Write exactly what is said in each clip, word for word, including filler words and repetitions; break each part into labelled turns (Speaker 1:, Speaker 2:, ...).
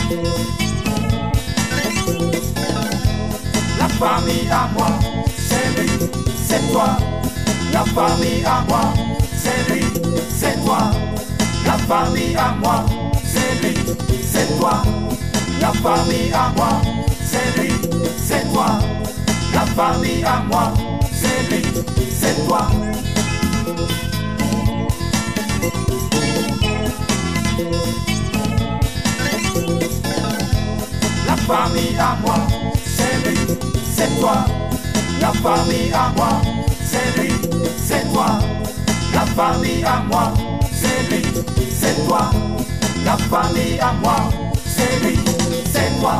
Speaker 1: La famille à moi, c'est lui, c'est toi. La famille à moi, c'est lui, c'est toi. La famille à moi, c'est lui, c'est toi. La famille à moi, c'est lui, c'est toi. La famille à moi, c'est lui, c'est toi. La famille à moi, c'est lui, c'est toi. La famille à moi, c'est lui, c'est toi. La famille à moi, c'est lui, c'est toi. La famille à moi, c'est lui, c'est toi.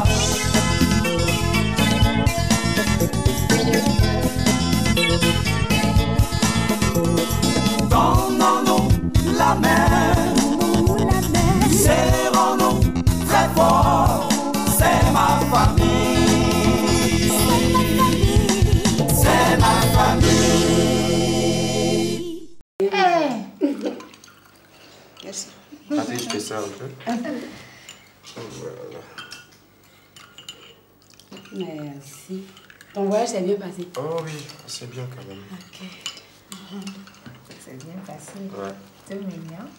Speaker 1: Donnons-nous la main, serrons-nous très fort. C'est ma famille, c'est ma famille.
Speaker 2: Hey. Merci.
Speaker 3: Attends, je te sers un peu. Voilà.
Speaker 2: Merci. Ton voyage s'est bien passé?
Speaker 3: Oh oui, c'est bien quand même.
Speaker 2: Ok.
Speaker 4: C'est bien passé.
Speaker 3: Ouais.
Speaker 4: C'est mignon.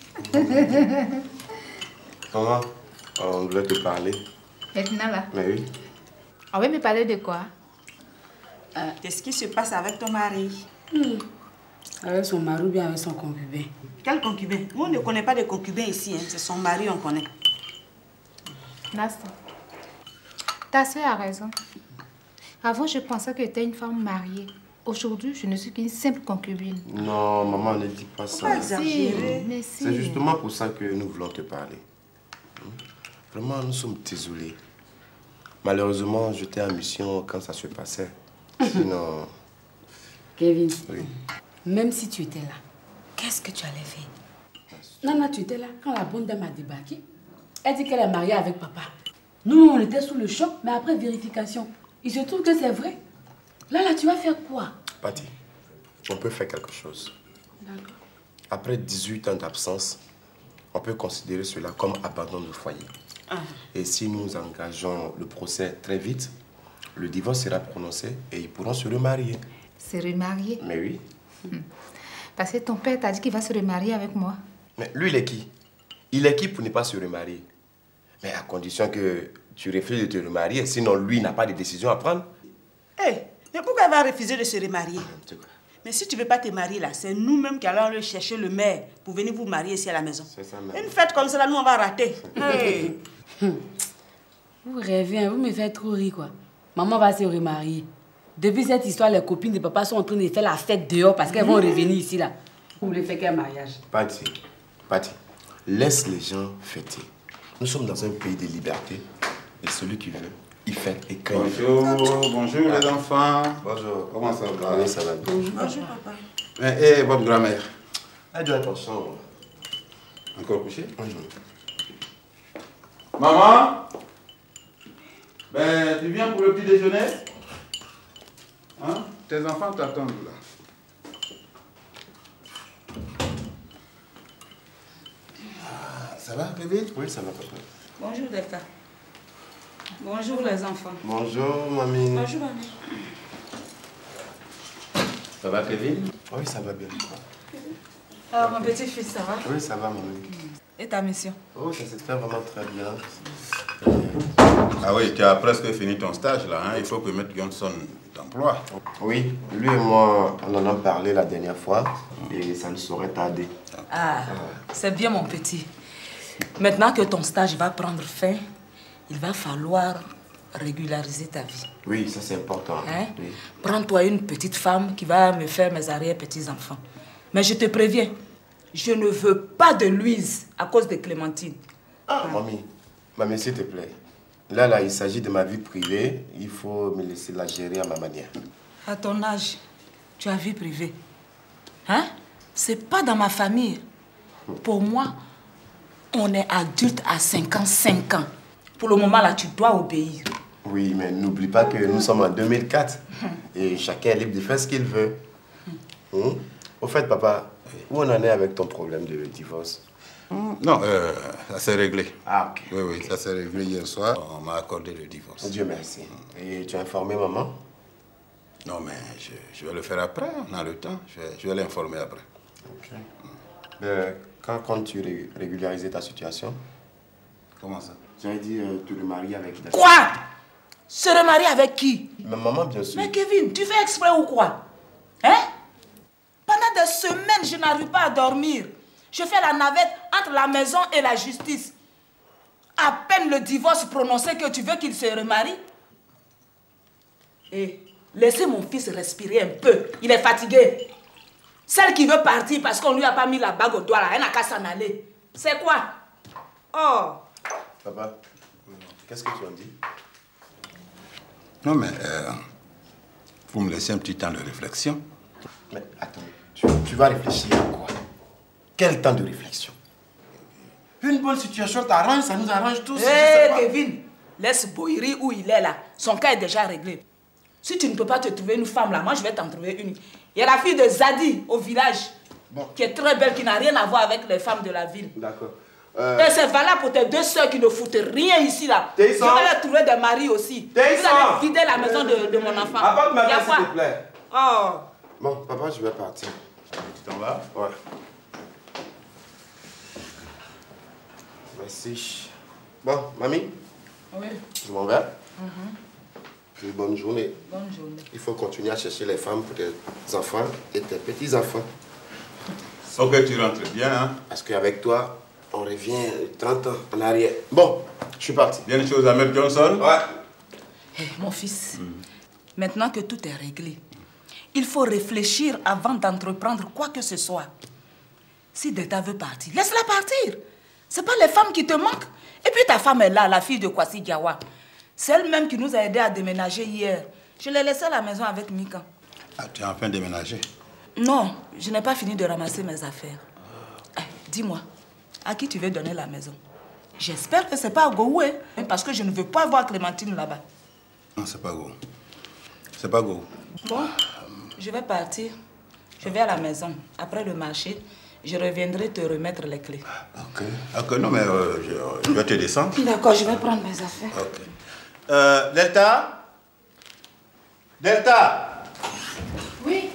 Speaker 3: Maman, on voulait te parler.
Speaker 4: Maintenant là.
Speaker 3: Mais oui.
Speaker 4: On veut me parler de quoi?
Speaker 2: Euh,
Speaker 5: Qu'est-ce qui se passe avec ton mari?
Speaker 2: hmm. Avec son mari ou bien avec son concubin?
Speaker 5: Quel concubin? Nous, on ne connaît pas de concubin ici. Hein. C'est son mari, on connaît.
Speaker 4: Nasta, ta soeur a raison. Avant, je pensais que tu étais une femme mariée. Aujourd'hui, je ne suis qu'une simple concubine.
Speaker 3: Non, maman, ne dis pas ça.
Speaker 5: Pas exagérer.
Speaker 4: Mais si.
Speaker 3: C'est justement pour ça que nous voulons te parler. Vraiment, nous sommes désolés. Malheureusement, j'étais en mission quand ça se passait. Sinon...
Speaker 2: Kevin,
Speaker 3: Oui.
Speaker 2: même si tu étais là, qu'est-ce que tu allais faire? Nana, tu étais là quand la bonne dame a débarqué. Elle dit qu'elle est mariée avec papa. Nous, on était sous le choc, mais après vérification, il se trouve que c'est vrai. Là, là, tu vas faire quoi?
Speaker 3: Patty, on peut faire quelque chose.
Speaker 2: D'accord.
Speaker 3: Après dix-huit ans d'absence, on peut considérer cela comme abandon de foyer.
Speaker 5: Ah.
Speaker 3: Et si nous engageons le procès très vite, le divorce sera prononcé et ils pourront se remarier.
Speaker 4: Se remarier?
Speaker 3: Mais oui.
Speaker 4: Hmm. Parce que ton père t'a dit qu'il va se remarier avec moi.
Speaker 3: Mais lui, il est qui? Il est qui pour ne pas se remarier? Mais à condition que tu refuses de te remarier, sinon lui n'a pas de décision à prendre.
Speaker 5: Hé, hey, mais pourquoi elle va refuser de se remarier? Mais si tu ne veux pas te marier là, c'est nous-mêmes qui allons aller chercher le maire pour venir vous marier ici à la maison.
Speaker 3: C'est ça, même.
Speaker 5: Une fête comme ça, là, nous, on va rater. Hey.
Speaker 2: Vous rêvez, hein, vous me faites trop rire, quoi. Maman va se remarier. Depuis cette histoire, les copines de papa sont en train de faire la fête dehors parce qu'elles vont revenir ici, là. Vous voulez faire quel mariage?
Speaker 3: Patty, Patty, laisse les gens fêter. Nous sommes dans un pays de liberté et celui qui veut, il fête et quand il veut.
Speaker 6: Bonjour, bonjour les enfants.
Speaker 3: Bonjour.
Speaker 6: Comment ça va?
Speaker 3: Oui, ça va bien.
Speaker 5: Bonjour, papa.
Speaker 6: Et, et votre grand-mère?
Speaker 3: Elle doit être en chambre.
Speaker 6: Encore couchée?
Speaker 3: Bonjour.
Speaker 6: Maman? Ben, tu viens pour le petit déjeuner? Hein? Tes enfants t'attendent là. Ça va, bébé?
Speaker 3: Oui, ça va, papa.
Speaker 5: Bonjour, Delta. Bonjour, les enfants.
Speaker 3: Bonjour, mamie.
Speaker 5: Bonjour, mamie.
Speaker 3: Ça va, Kevin? Oui, ça va bien.
Speaker 5: Alors, mon petit-fils, ça va?
Speaker 3: Oui, ça va, mamie.
Speaker 5: Et ta mission?
Speaker 3: Oh, ça s'est fait vraiment très bien.
Speaker 6: Ah oui, tu as presque fini ton stage là, hein? Il faut que Maître Johnson t'emploie.
Speaker 3: Oui, lui et moi, on en a parlé la dernière fois et ça ne saurait tarder.
Speaker 5: Ah, c'est bien, mon petit. Maintenant que ton stage va prendre fin, il va falloir régulariser ta vie.
Speaker 3: Oui, ça c'est important.
Speaker 5: Hein?
Speaker 3: Oui.
Speaker 5: Prends-toi une petite femme qui va me faire mes arrière-petits-enfants. Mais je te préviens, je ne veux pas de Louise à cause de Clémentine.
Speaker 3: Ah, mamie, mamie, s'il te plaît. Là, là, il s'agit de ma vie privée. Il faut me laisser la gérer à ma manière.
Speaker 5: À ton âge, tu as vie privée. Hein? C'est pas dans ma famille. Pour moi, on est adulte à cinquante-cinq ans. Pour le moment, là, tu dois obéir.
Speaker 3: Oui, mais n'oublie pas que nous sommes en deux mille quatre. Et chacun est libre de faire ce qu'il veut. Hum? Au fait, papa, où on en est avec ton problème de divorce?
Speaker 6: Mmh, non, euh, ça s'est réglé.
Speaker 3: Ah, ok.
Speaker 6: Oui, oui, ça s'est réglé hier soir. On m'a accordé le divorce.
Speaker 3: Dieu merci. Et tu as informé maman?
Speaker 6: Non, mais je, je vais le faire après, on a le temps. Je vais, je vais l'informer après.
Speaker 3: Ok. Euh, quand comptes-tu ré régulariser ta situation?
Speaker 6: Comment ça?
Speaker 3: J'avais dit euh, te remarier avec...
Speaker 5: Quoi? Se remarier avec qui?
Speaker 3: Ma maman, bien sûr.
Speaker 5: Mais Kevin, tu fais exprès ou quoi? Hein? Pendant des semaines, je n'arrive pas à dormir. Je fais la navette entre la maison et la justice. À peine le divorce prononcé que tu veux qu'il se remarie. Et laissez mon fils respirer un peu. Il est fatigué. Celle qui veut partir parce qu'on lui a pas mis la bague au doigt là, elle n'a qu'à s'en aller. C'est quoi? Oh!
Speaker 3: Papa, qu'est-ce que tu en dis?
Speaker 6: Non, mais euh, vous me laissez un petit temps de réflexion.
Speaker 3: Mais attends, tu, tu vas réfléchir à quoi? Quel temps de réflexion? Une bonne situation t'arrange, ça nous arrange tous.
Speaker 5: Hé, hey, Kevin, laisse Boiri où il est là. Son cas est déjà réglé. Si tu ne peux pas te trouver une femme là, moi je vais t'en trouver une. Il y a la fille de Zadi au village, bon, qui est très belle, qui n'a rien à voir avec les femmes de la ville.
Speaker 3: D'accord. Euh...
Speaker 5: Et c'est valable pour tes deux soeurs qui ne foutent rien ici là. Je vais leur trouver des maris aussi. Vous allez vider la maison de, de mon enfant.
Speaker 3: Apporte ma main, s'il te plaît.
Speaker 5: Oh.
Speaker 3: Bon, papa, je vais partir.
Speaker 6: Tu t'en vas?
Speaker 3: Ouais. Merci. Bon, mamie?
Speaker 5: Oui.
Speaker 3: Je m'en vais. Mm-hmm. Puis bonne journée.
Speaker 5: Bonne journée.
Speaker 3: Il faut continuer à chercher les femmes pour tes enfants et tes petits-enfants.
Speaker 6: Ok, tu rentres bien, hein?
Speaker 3: Parce qu'avec toi, on revient trente ans en arrière. Bon, je suis parti.
Speaker 6: Bien des choses à mettre Johnson?
Speaker 3: Ouais.
Speaker 5: Hey, mon fils, mm. maintenant que tout est réglé, il faut réfléchir avant d'entreprendre quoi que ce soit. Si Delta veut partir, laisse-la partir. C'est pas les femmes qui te manquent. Et puis ta femme est là, la fille de Kwasi Diawa. C'est elle-même qui nous a aidés à déménager hier. Je l'ai laissée à la maison avec Mika.
Speaker 6: Ah, tu as enfin déménagé?
Speaker 5: Non, je n'ai pas fini de ramasser mes affaires. Eh, dis-moi, à qui tu veux donner la maison? J'espère que c'est pas à Gou, hein, parce que je ne veux pas voir Clémentine là-bas.
Speaker 6: Non, c'est pas Gou. C'est pas Gou.
Speaker 5: Bon, je vais partir. Je vais à la maison. Après le marché, je reviendrai te remettre les clés.
Speaker 6: Ok. Ok, non, mais euh, je, je vais te descendre.
Speaker 5: D'accord, je vais prendre mes affaires.
Speaker 6: Ok. Euh, Delta? Delta?
Speaker 2: Oui.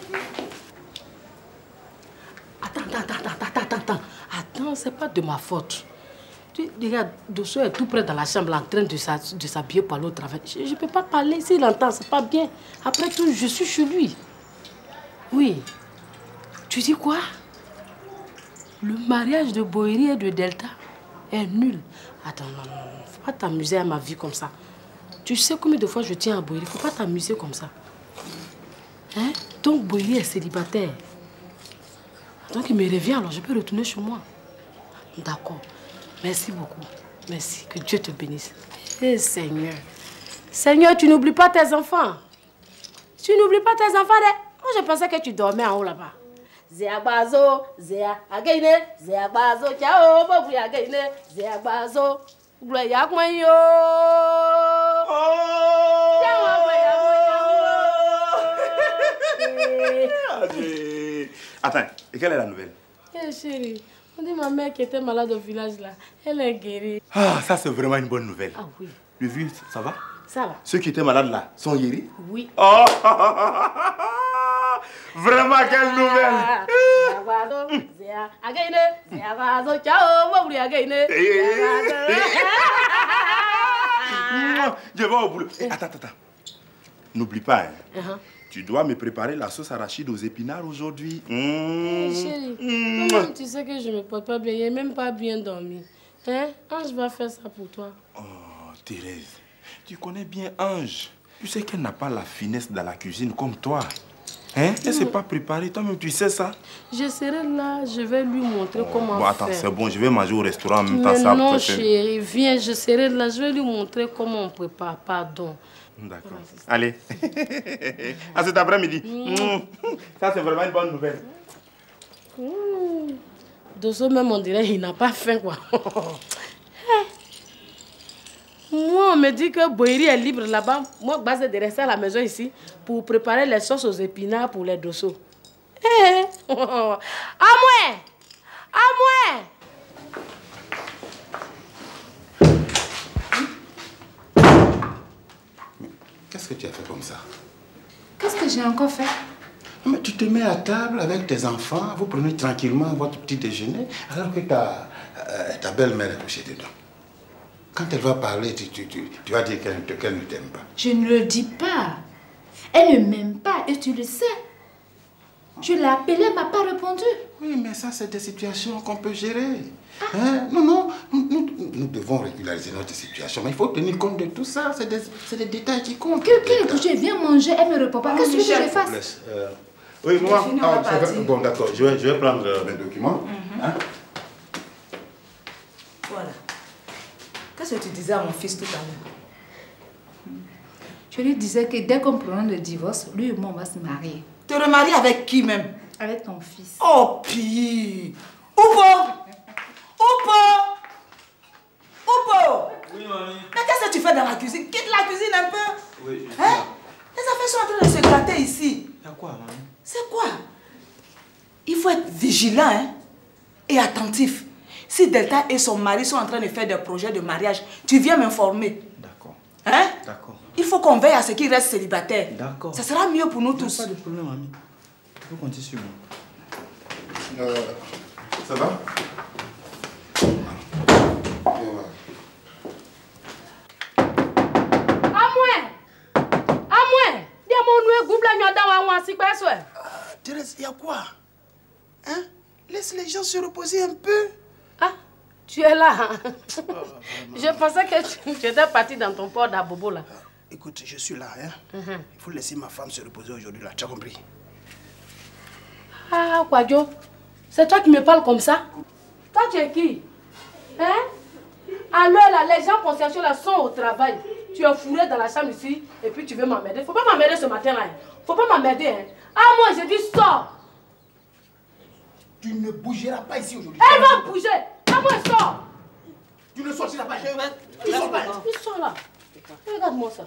Speaker 2: Attends, attends, attends, attends, attends. Attends, c'est pas de ma faute. Tu, regarde, Dosso est tout près dans la chambre en train de s'habiller pour aller au travail. Je ne peux pas parler. S'il entend, c'est pas bien. Après tout, je suis chez lui. Oui. Tu dis quoi? Le mariage de Boiri et de Delta est nul. Attends, non, non, non. Faut pas t'amuser à ma vie comme ça. Tu sais combien de fois je tiens à Boiri. Faut pas t'amuser comme ça. Hein? Donc Boiri est célibataire. Donc il me revient, alors je peux retourner chez moi. D'accord. Merci beaucoup. Merci. Que Dieu te bénisse. Eh Seigneur. Seigneur, tu n'oublies pas tes enfants. Tu n'oublies pas tes enfants. Moi, je pensais que tu dormais en haut là-bas. Zéa Bazo, Zéa Againe, Zéa Bazo, ciao, Bobu Againe, Zéa Bazo, Gloya Moyo.
Speaker 7: Attends, et quelle est la nouvelle?
Speaker 2: Eh chérie, on dit ma mère qui était malade au village là, elle est guérie.
Speaker 7: Ah, ça c'est vraiment une bonne nouvelle.
Speaker 2: Ah oui.
Speaker 7: Le vieux, ça va?
Speaker 2: Ça va.
Speaker 7: Ceux qui étaient malades là sont guéris?
Speaker 2: Oui.
Speaker 7: Oh, vraiment quelle nouvelle! Je vais au boulot. Attends, attends, attends. N'oublie pas, hein. Uh-huh. Tu dois me préparer la sauce arachide aux épinards aujourd'hui. Mmh.
Speaker 2: Hey, chérie, mmh. Comment tu sais que je ne me porte pas bien? Je n'ai même pas bien dormi. Hein? Ange va faire ça pour toi.
Speaker 7: Oh, Thérèse, tu connais bien Ange. Tu sais qu'elle n'a pas la finesse dans la cuisine comme toi. Hein? Elle ne s'est pas préparée, toi-même tu sais ça.
Speaker 2: Je serai là, je vais lui montrer oh, comment
Speaker 7: bon, attends,
Speaker 2: faire.
Speaker 7: C'est bon, je vais manger au restaurant en même
Speaker 2: Mais
Speaker 7: temps. Ça,
Speaker 2: non, chérie, viens, je serai là, je vais lui montrer comment on prépare, pardon.
Speaker 7: D'accord. Allez. À cet après-midi. Mmh. Ça, c'est vraiment une bonne nouvelle.
Speaker 2: Mmh. Dosso, même, on dirait qu'il n'a pas faim, quoi. Moi, on me dit que Boiri est libre là-bas. Moi, je vais de rester à la maison ici pour préparer les sauces aux épinards pour les Dosso. À moi! À moi!
Speaker 6: que tu as fait comme ça?
Speaker 4: Qu'est-ce que j'ai encore fait?
Speaker 6: Mais tu te mets à table avec tes enfants, vous prenez tranquillement votre petit déjeuner, alors que ta, euh, ta belle-mère est couchée dedans. Quand elle va parler, tu, tu, tu, tu vas dire qu'elle qu'elle ne t'aime pas.
Speaker 4: Je ne le dis pas. Elle ne m'aime pas et tu le sais. Je l'ai appelée, elle ne m'a pas répondu.
Speaker 6: Oui, mais ça, c'est des situations qu'on peut gérer. Ah. Hein? Non, non, nous, nous, nous devons régulariser notre situation. Mais il faut tenir compte de tout ça. C'est des, des détails qui comptent.
Speaker 4: Quelqu'un est couché, vient manger, elle ne me répond pas. Qu'est-ce que je fasse?
Speaker 6: euh, Oui, moi, ah, bon, d'accord, je vais, je vais prendre euh, mes documents. Mm-hmm. Hein?
Speaker 5: Voilà. Qu'est-ce que tu disais à mon fils tout à l'heure?
Speaker 4: Je lui disais que dès qu'on prend le divorce, lui et moi, on va se marier.
Speaker 5: Te remarier avec qui même?
Speaker 4: Avec ton fils.
Speaker 5: Oh, pire! Oupo! Oupo! Oupo!
Speaker 7: Oui, mamie.
Speaker 5: Mais qu'est-ce que tu fais dans la cuisine? Quitte la cuisine un peu!
Speaker 7: Oui, je
Speaker 5: hein? Les affaires sont en train de se gratter ici.
Speaker 7: Il y a quoi, mamie?
Speaker 5: C'est quoi? Il faut être vigilant, hein? Et attentif. Si Delta et son mari sont en train de faire des projets de mariage, tu viens m'informer.
Speaker 7: D'accord.
Speaker 5: Hein?
Speaker 7: D'accord.
Speaker 5: Il faut qu'on veille à ce qu'ils restent célibataires.
Speaker 7: D'accord.
Speaker 5: Ça sera mieux pour nous tous.
Speaker 7: Pas de problème, mamie. Tu peux compter sur moi.
Speaker 6: Euh, ça va?
Speaker 8: Thérèse, il y a quoi? Hein? Laisse les gens se reposer un peu.
Speaker 2: Ah, tu es là. Je pensais que tu, tu étais parti dans ton port d'Abobo là.
Speaker 8: Ah, écoute, je suis là. Hein? Mm-hmm. Il faut laisser ma femme se reposer aujourd'hui là. Tu as compris?
Speaker 2: Ah, Kwadjo, c'est toi qui me parles comme ça? Toi, tu es qui? Hein? Alors là, les gens conscientieux là sont au travail. Tu es fourré dans la chambre ici et puis tu veux m'emmerder. Faut pas m'emmerder ce matin là. Hein? Faut pas m'emmerder. Hein? Ah, moi, je dis sors.
Speaker 8: Tu ne bougeras pas ici aujourd'hui.
Speaker 2: Elle va bouger. Ah, moi, sors.
Speaker 8: Tu ne sortiras pas. Je vais...
Speaker 2: Tu sors pas. Tu sors là. Regarde-moi ça.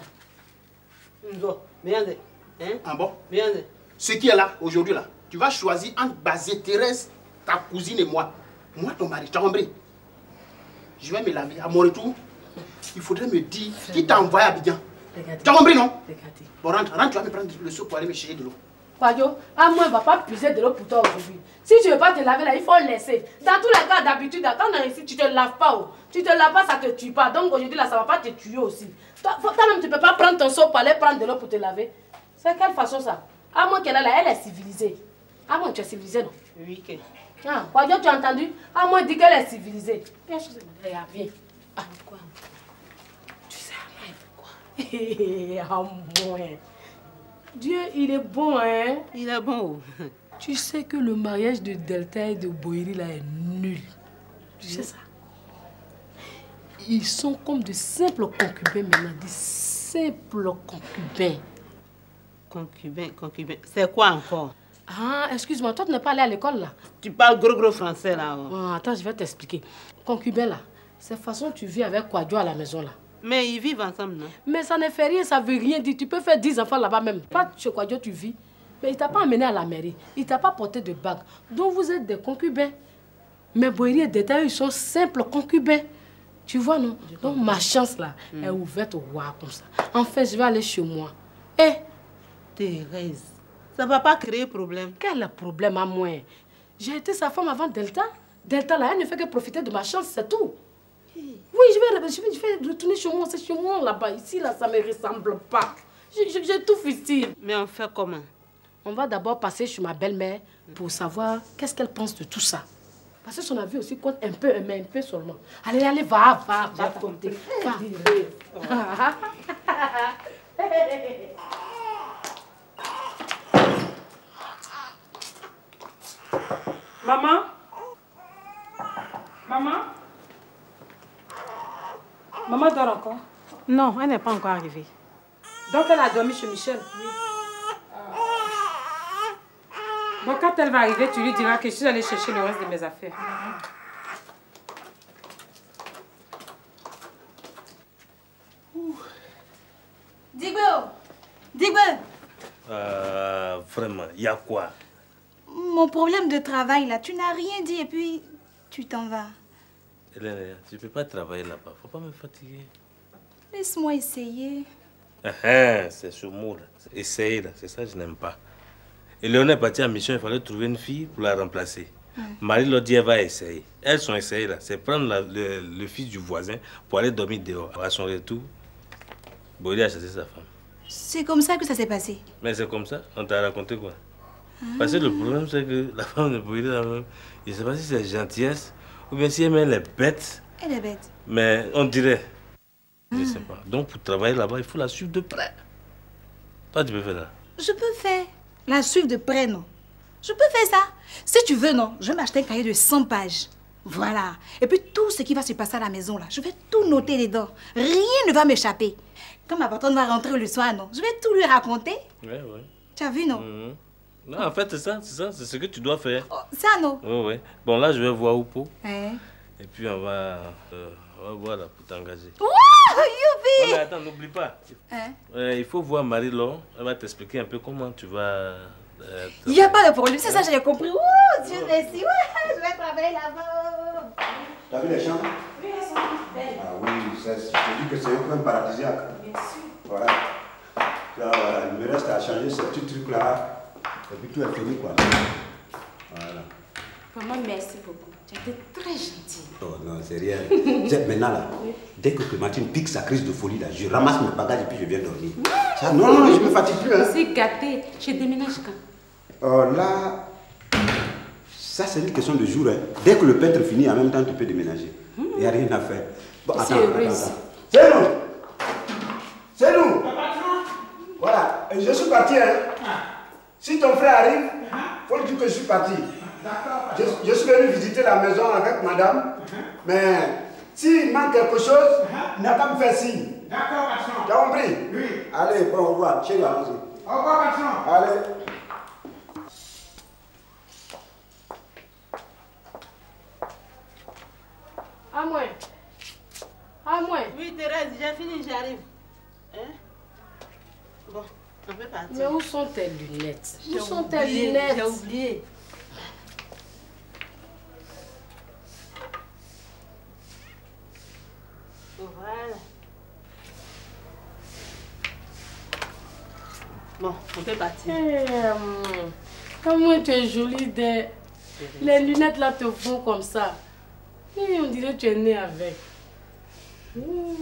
Speaker 8: Hein? Ah bon? Ce qui est là, aujourd'hui là, tu vas choisir entre Basé Thérèse, ta cousine et moi. Moi, ton mari, tu as compris? Je vais me laver. À mon retour, il faudrait me dire qui t'a envoyé à Abidjan. Tu as compris, non? Bon, rentre, rentre, tu vas me prendre le seau pour aller me chercher de l'eau.
Speaker 2: Kwadjo, ah, moi, il ne va pas puiser de l'eau pour toi aujourd'hui. Si tu ne veux pas te laver là, il faut laisser. Dans tous les cas, d'habitude, quand on est ici, tu ne te laves pas. Oh. Tu ne te laves pas, ça ne te tue pas. Donc aujourd'hui, là, ça ne va pas te tuer aussi. Toi-même, tu ne peux pas prendre ton seau pour aller prendre de l'eau pour te laver. C'est quelle façon ça? Ah, moi, qu'elle est là, elle est civilisée. Ah, moi, tu es civilisée, non?
Speaker 8: Oui, ok.
Speaker 2: Ah, Kwadjo, tu as entendu? Ah, moi, dis qu'elle est civilisée. Viens, viens. Ah, quoi? Tu sais, ah, moi, quoi? Ah, moi. Dieu, il est bon, hein?
Speaker 8: Il est bon.
Speaker 2: Tu sais que le mariage de Delta et de Boiri là est nul. Tu sais ça? Ils sont comme de simples concubins maintenant, des simples concubins.
Speaker 9: Concubins, concubins. C'est quoi encore?
Speaker 2: Ah, excuse-moi, toi tu n'es pas allé à l'école là?
Speaker 9: Tu parles gros gros français là.
Speaker 2: Ah, attends, je vais t'expliquer. Concubin là, c'est façon tu vis avec Kwadjo à la maison là.
Speaker 9: Mais ils vivent ensemble, non?
Speaker 2: Mais ça ne fait rien, ça veut rien dire. Tu peux faire dix enfants là-bas même. Pas chez Kwadjo tu vis. Mais il t'a pas amené à la mairie. Il t'a pas porté de bague. Donc vous êtes des concubins. Mais Boiri et Delta, ils sont simples concubins. Tu vois, non? Donc ma chance là mm. est ouverte au roi comme ça. En fait, je vais aller chez moi. Eh!
Speaker 9: Thérèse, ça va pas créer problème.
Speaker 2: Quel problème à moi? J'ai été sa femme avant Delta. Delta là, elle ne fait que profiter de ma chance, c'est tout. Oui, je vais, je, vais, je vais retourner chez moi. C'est chez moi là-bas. Ici, là, ça ne me ressemble pas. J'ai tout ici.
Speaker 9: Mais on fait comment?
Speaker 2: On va d'abord passer chez ma belle-mère pour savoir qu'est-ce qu'elle pense de tout ça. Parce que son avis aussi compte un peu, mais un peu seulement. Allez, allez, va, va, va. Compter. Va.
Speaker 10: Maman? Maman? Maman dort encore?
Speaker 9: Non, elle n'est pas encore arrivée.
Speaker 10: Donc elle a dormi chez Michel? Oui. Bon, quand elle va arriver, tu lui diras que je suis allée chercher le reste de mes affaires.
Speaker 11: Digbe! Digbe!
Speaker 12: Euh, vraiment, il y a quoi?
Speaker 11: Mon problème de travail, là, tu n'as rien dit et puis tu t'en vas.
Speaker 12: Hélène, tu ne peux pas travailler là-bas. Faut pas me fatiguer.
Speaker 11: Laisse-moi essayer.
Speaker 12: Ah, c'est ce mot-là. Essayer, là. C'est ça que je n'aime pas. Et Léon est parti en mission, il fallait trouver une fille pour la remplacer. Ouais. Marie leur dit, elle va essayer. Elles sont essayées, là. C'est prendre la, le, le fils du voisin pour aller dormir dehors. À son retour, Boris a chassé sa femme.
Speaker 11: C'est comme ça que ça s'est passé?
Speaker 12: Mais c'est comme ça. On t'a raconté quoi? Ah. Parce que le problème, c'est que la femme de Boris, je ne sais pas si c'est gentillesse ou bien si elle est bête.
Speaker 11: Elle est bête.
Speaker 12: Mais on dirait. Je ne sais pas. Donc pour travailler là-bas, il faut la suivre de près. Toi, tu peux faire ça?
Speaker 11: Je peux faire. La suivre de près, non. Je peux faire ça. Si tu veux, non, je vais m'acheter un cahier de cent pages. Voilà. Et puis tout ce qui va se passer à la maison, là, je vais tout noter dedans. Rien ne va m'échapper. Quand ma patronne va rentrer le soir, non, je vais tout lui raconter.
Speaker 12: Oui, oui.
Speaker 11: Tu as vu, non?
Speaker 12: Mm-hmm. Non, en fait, c'est ça, c'est ça. C'est ce que tu dois faire.
Speaker 11: Oh, ça, non?
Speaker 12: Oui, oui. Bon, là, je vais voir Oupo.
Speaker 11: Hein?
Speaker 12: Et puis, on va, euh, on va voir là pour t'engager.
Speaker 11: Wouh, youpi!
Speaker 12: Ouais, mais attends, n'oublie pas.
Speaker 11: Hein?
Speaker 12: Euh, il faut voir Marie-Laure. Elle va t'expliquer un peu comment tu vas...
Speaker 11: Euh, il n'y a pas de problème. C'est ça, j'ai compris. Oh, Dieu merci. Ouais, je vais travailler là-bas.
Speaker 6: T'as vu les chambres?
Speaker 11: Oui, elles sont toutes belles.
Speaker 6: Ah oui, je dis que c'est un peu paradisiaque.
Speaker 11: Bien sûr.
Speaker 6: Voilà. Là, voilà. Il me reste à changer ce petit truc-là. Et puis tout est fini, quoi. Voilà.
Speaker 2: Maman, merci beaucoup. Tu as été très gentille.
Speaker 6: Oh non, c'est rien. Maintenant, là, oui. Dès que Clémentine pique sa crise de folie, là, je ramasse mes bagages et puis je viens dormir. Oui. Ça, non, non, je ne me fatigue plus. Hein.
Speaker 2: C'est gâté. Je déménage quand?
Speaker 6: Oh là, ça c'est une question de jour. Hein. Dès que le peintre finit, en même temps, tu peux déménager. Il mmh. n'y a rien à faire. Bon, attends, attends, attends. C'est nous. C'est nous. Voilà, et je suis parti. Hein. Si ton frère arrive, il uh-huh. faut lui dire que je suis parti. Je, je suis venu visiter la maison avec madame, uh-huh. mais s'il manque quelque chose, uh-huh. il n'a qu'à me faire signe.
Speaker 13: D'accord, patron.
Speaker 6: Tu as compris?
Speaker 13: Oui.
Speaker 6: Allez, bon, au revoir. Chez toi, allons-y.
Speaker 13: Au revoir, patron.
Speaker 6: Allez.
Speaker 2: À moi. À moi.
Speaker 9: Oui, Thérèse, j'ai fini, j'arrive. Hein? Bon, on peut partir.
Speaker 2: Mais où sont tes lunettes? Où sont tes
Speaker 9: oublié,
Speaker 2: lunettes?
Speaker 9: J'ai oublié. Voilà. Bon, on peut partir.
Speaker 2: Hey, comment tu es jolie de... Les lunettes là te font comme ça. Et on dirait que tu es née avec. Mmh.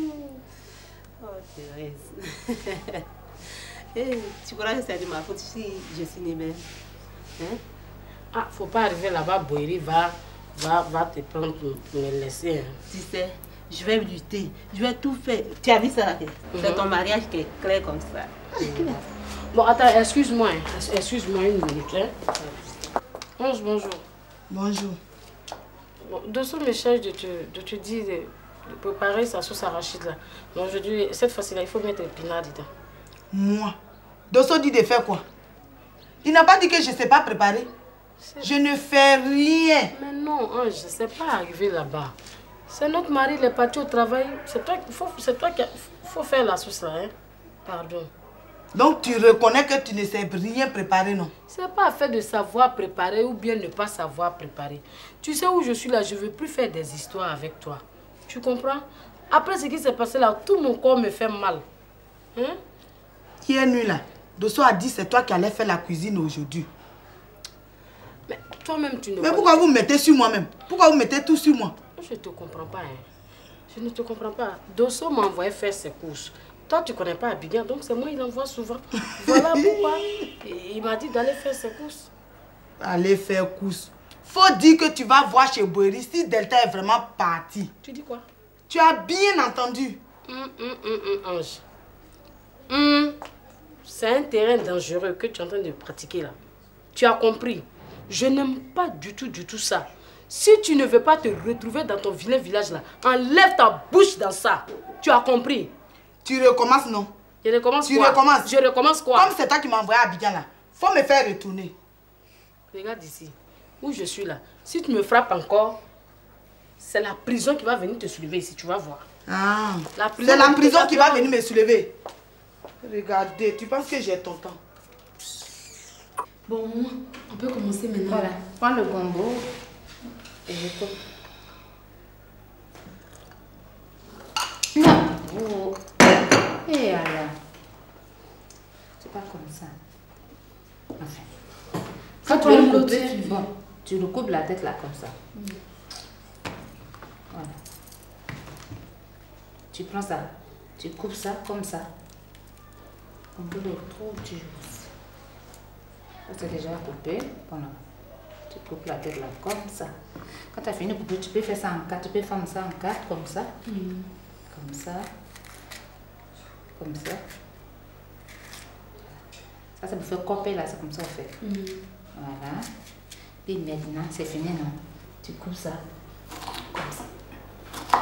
Speaker 9: Oh Thérèse. Hey, tu crois que c'est de ma faute si je suis née belle? Hein?
Speaker 2: Ah, faut pas arriver là-bas, Boiri va, va, va te prendre pour me laisser. Hein.
Speaker 9: Tu sais, je vais lutter, je vais tout faire. Tu as vu ça là? Mm-hmm. C'est ton mariage qui est clair comme ça. Mm-hmm.
Speaker 2: Bon, attends, excuse-moi, excuse-moi une minute. Hein. Bonjour, bonjour.
Speaker 9: Bonjour.
Speaker 2: Bon, Dosso me charge de te, de te dire de, de préparer sa sauce arachide là. Donc je dis, cette fois-ci là, il faut mettre épinards dedans.
Speaker 9: Moi? Dosso dit de faire quoi? Il n'a pas dit que je ne sais pas préparer. Je ne fais rien.
Speaker 2: Mais non, Ange, je ne sais pas arriver là-bas. C'est notre mari, il est parti au travail. C'est toi, faut, toi qui faut faire la sauce là, hein? Pardon.
Speaker 9: Donc tu reconnais que tu ne sais rien préparer, non?
Speaker 2: C'est pas affaire de savoir préparer ou bien ne pas savoir préparer. Tu sais où je suis là, je ne veux plus faire des histoires avec toi. Tu comprends? Après ce qui s'est passé là, tout mon corps me fait mal. Hein?
Speaker 9: Hier nuit là, Dosso a dit c'est toi qui allais faire la cuisine aujourd'hui.
Speaker 2: Mais toi-même tu ne...
Speaker 9: Mais pourquoi vous mettez sur moi-même? Pourquoi vous mettez tout sur moi?
Speaker 2: Je ne te comprends pas. Hein. Je ne te comprends pas. Dosso m'a envoyé faire ses courses. Toi, tu ne connais pas Abidjan, donc c'est moi qui l'envoie souvent. Voilà pourquoi. Et il m'a dit d'aller faire ses courses. Aller
Speaker 9: faire courses. Faut dire que tu vas voir chez Boiri si Delta est vraiment parti.
Speaker 2: Tu dis quoi?
Speaker 9: Tu as bien entendu.
Speaker 2: Hum, hum, hum, hum, Ange. Hum. C'est un terrain dangereux que tu es en train de pratiquer là. Tu as compris? Je n'aime pas du tout, du tout ça. Si tu ne veux pas te retrouver dans ton vilain village là, enlève ta bouche dans ça. Tu as compris?
Speaker 9: Tu recommences, non?
Speaker 2: Je recommence
Speaker 9: tu
Speaker 2: quoi?
Speaker 9: recommences.
Speaker 2: Je recommence quoi?
Speaker 9: Comme c'est toi qui m'as envoyé à Abidjan là, faut me faire retourner.
Speaker 2: Regarde ici, où je suis là. Si tu me frappes encore, c'est la prison qui va venir te soulever ici, tu vas voir.
Speaker 9: Ah, c'est la prison qui va venir me soulever. Regardez, tu penses que j'ai ton temps?
Speaker 2: Bon, on peut commencer maintenant.
Speaker 4: Voilà, prends le gombo.
Speaker 2: Et je tourne.
Speaker 4: Non. Oh. Et alors,
Speaker 2: l'autre.
Speaker 4: Bon, tu recoupes la tête là comme ça. Mm. Voilà. Tu prends ça, tu coupes ça comme ça. On peut le retrouver toujours. C'est déjà coupé. Voilà. Tu coupes la tête là comme ça. Quand tu as fini de couper, tu peux faire ça en quatre. Tu peux faire ça en quatre comme ça. Mm. Comme ça. Comme ça. Ça, c'est pour faire couper là, c'est comme ça on fait. Mm. Voilà. Et maintenant, c'est fini, non? Tu coupes ça. Comme ça.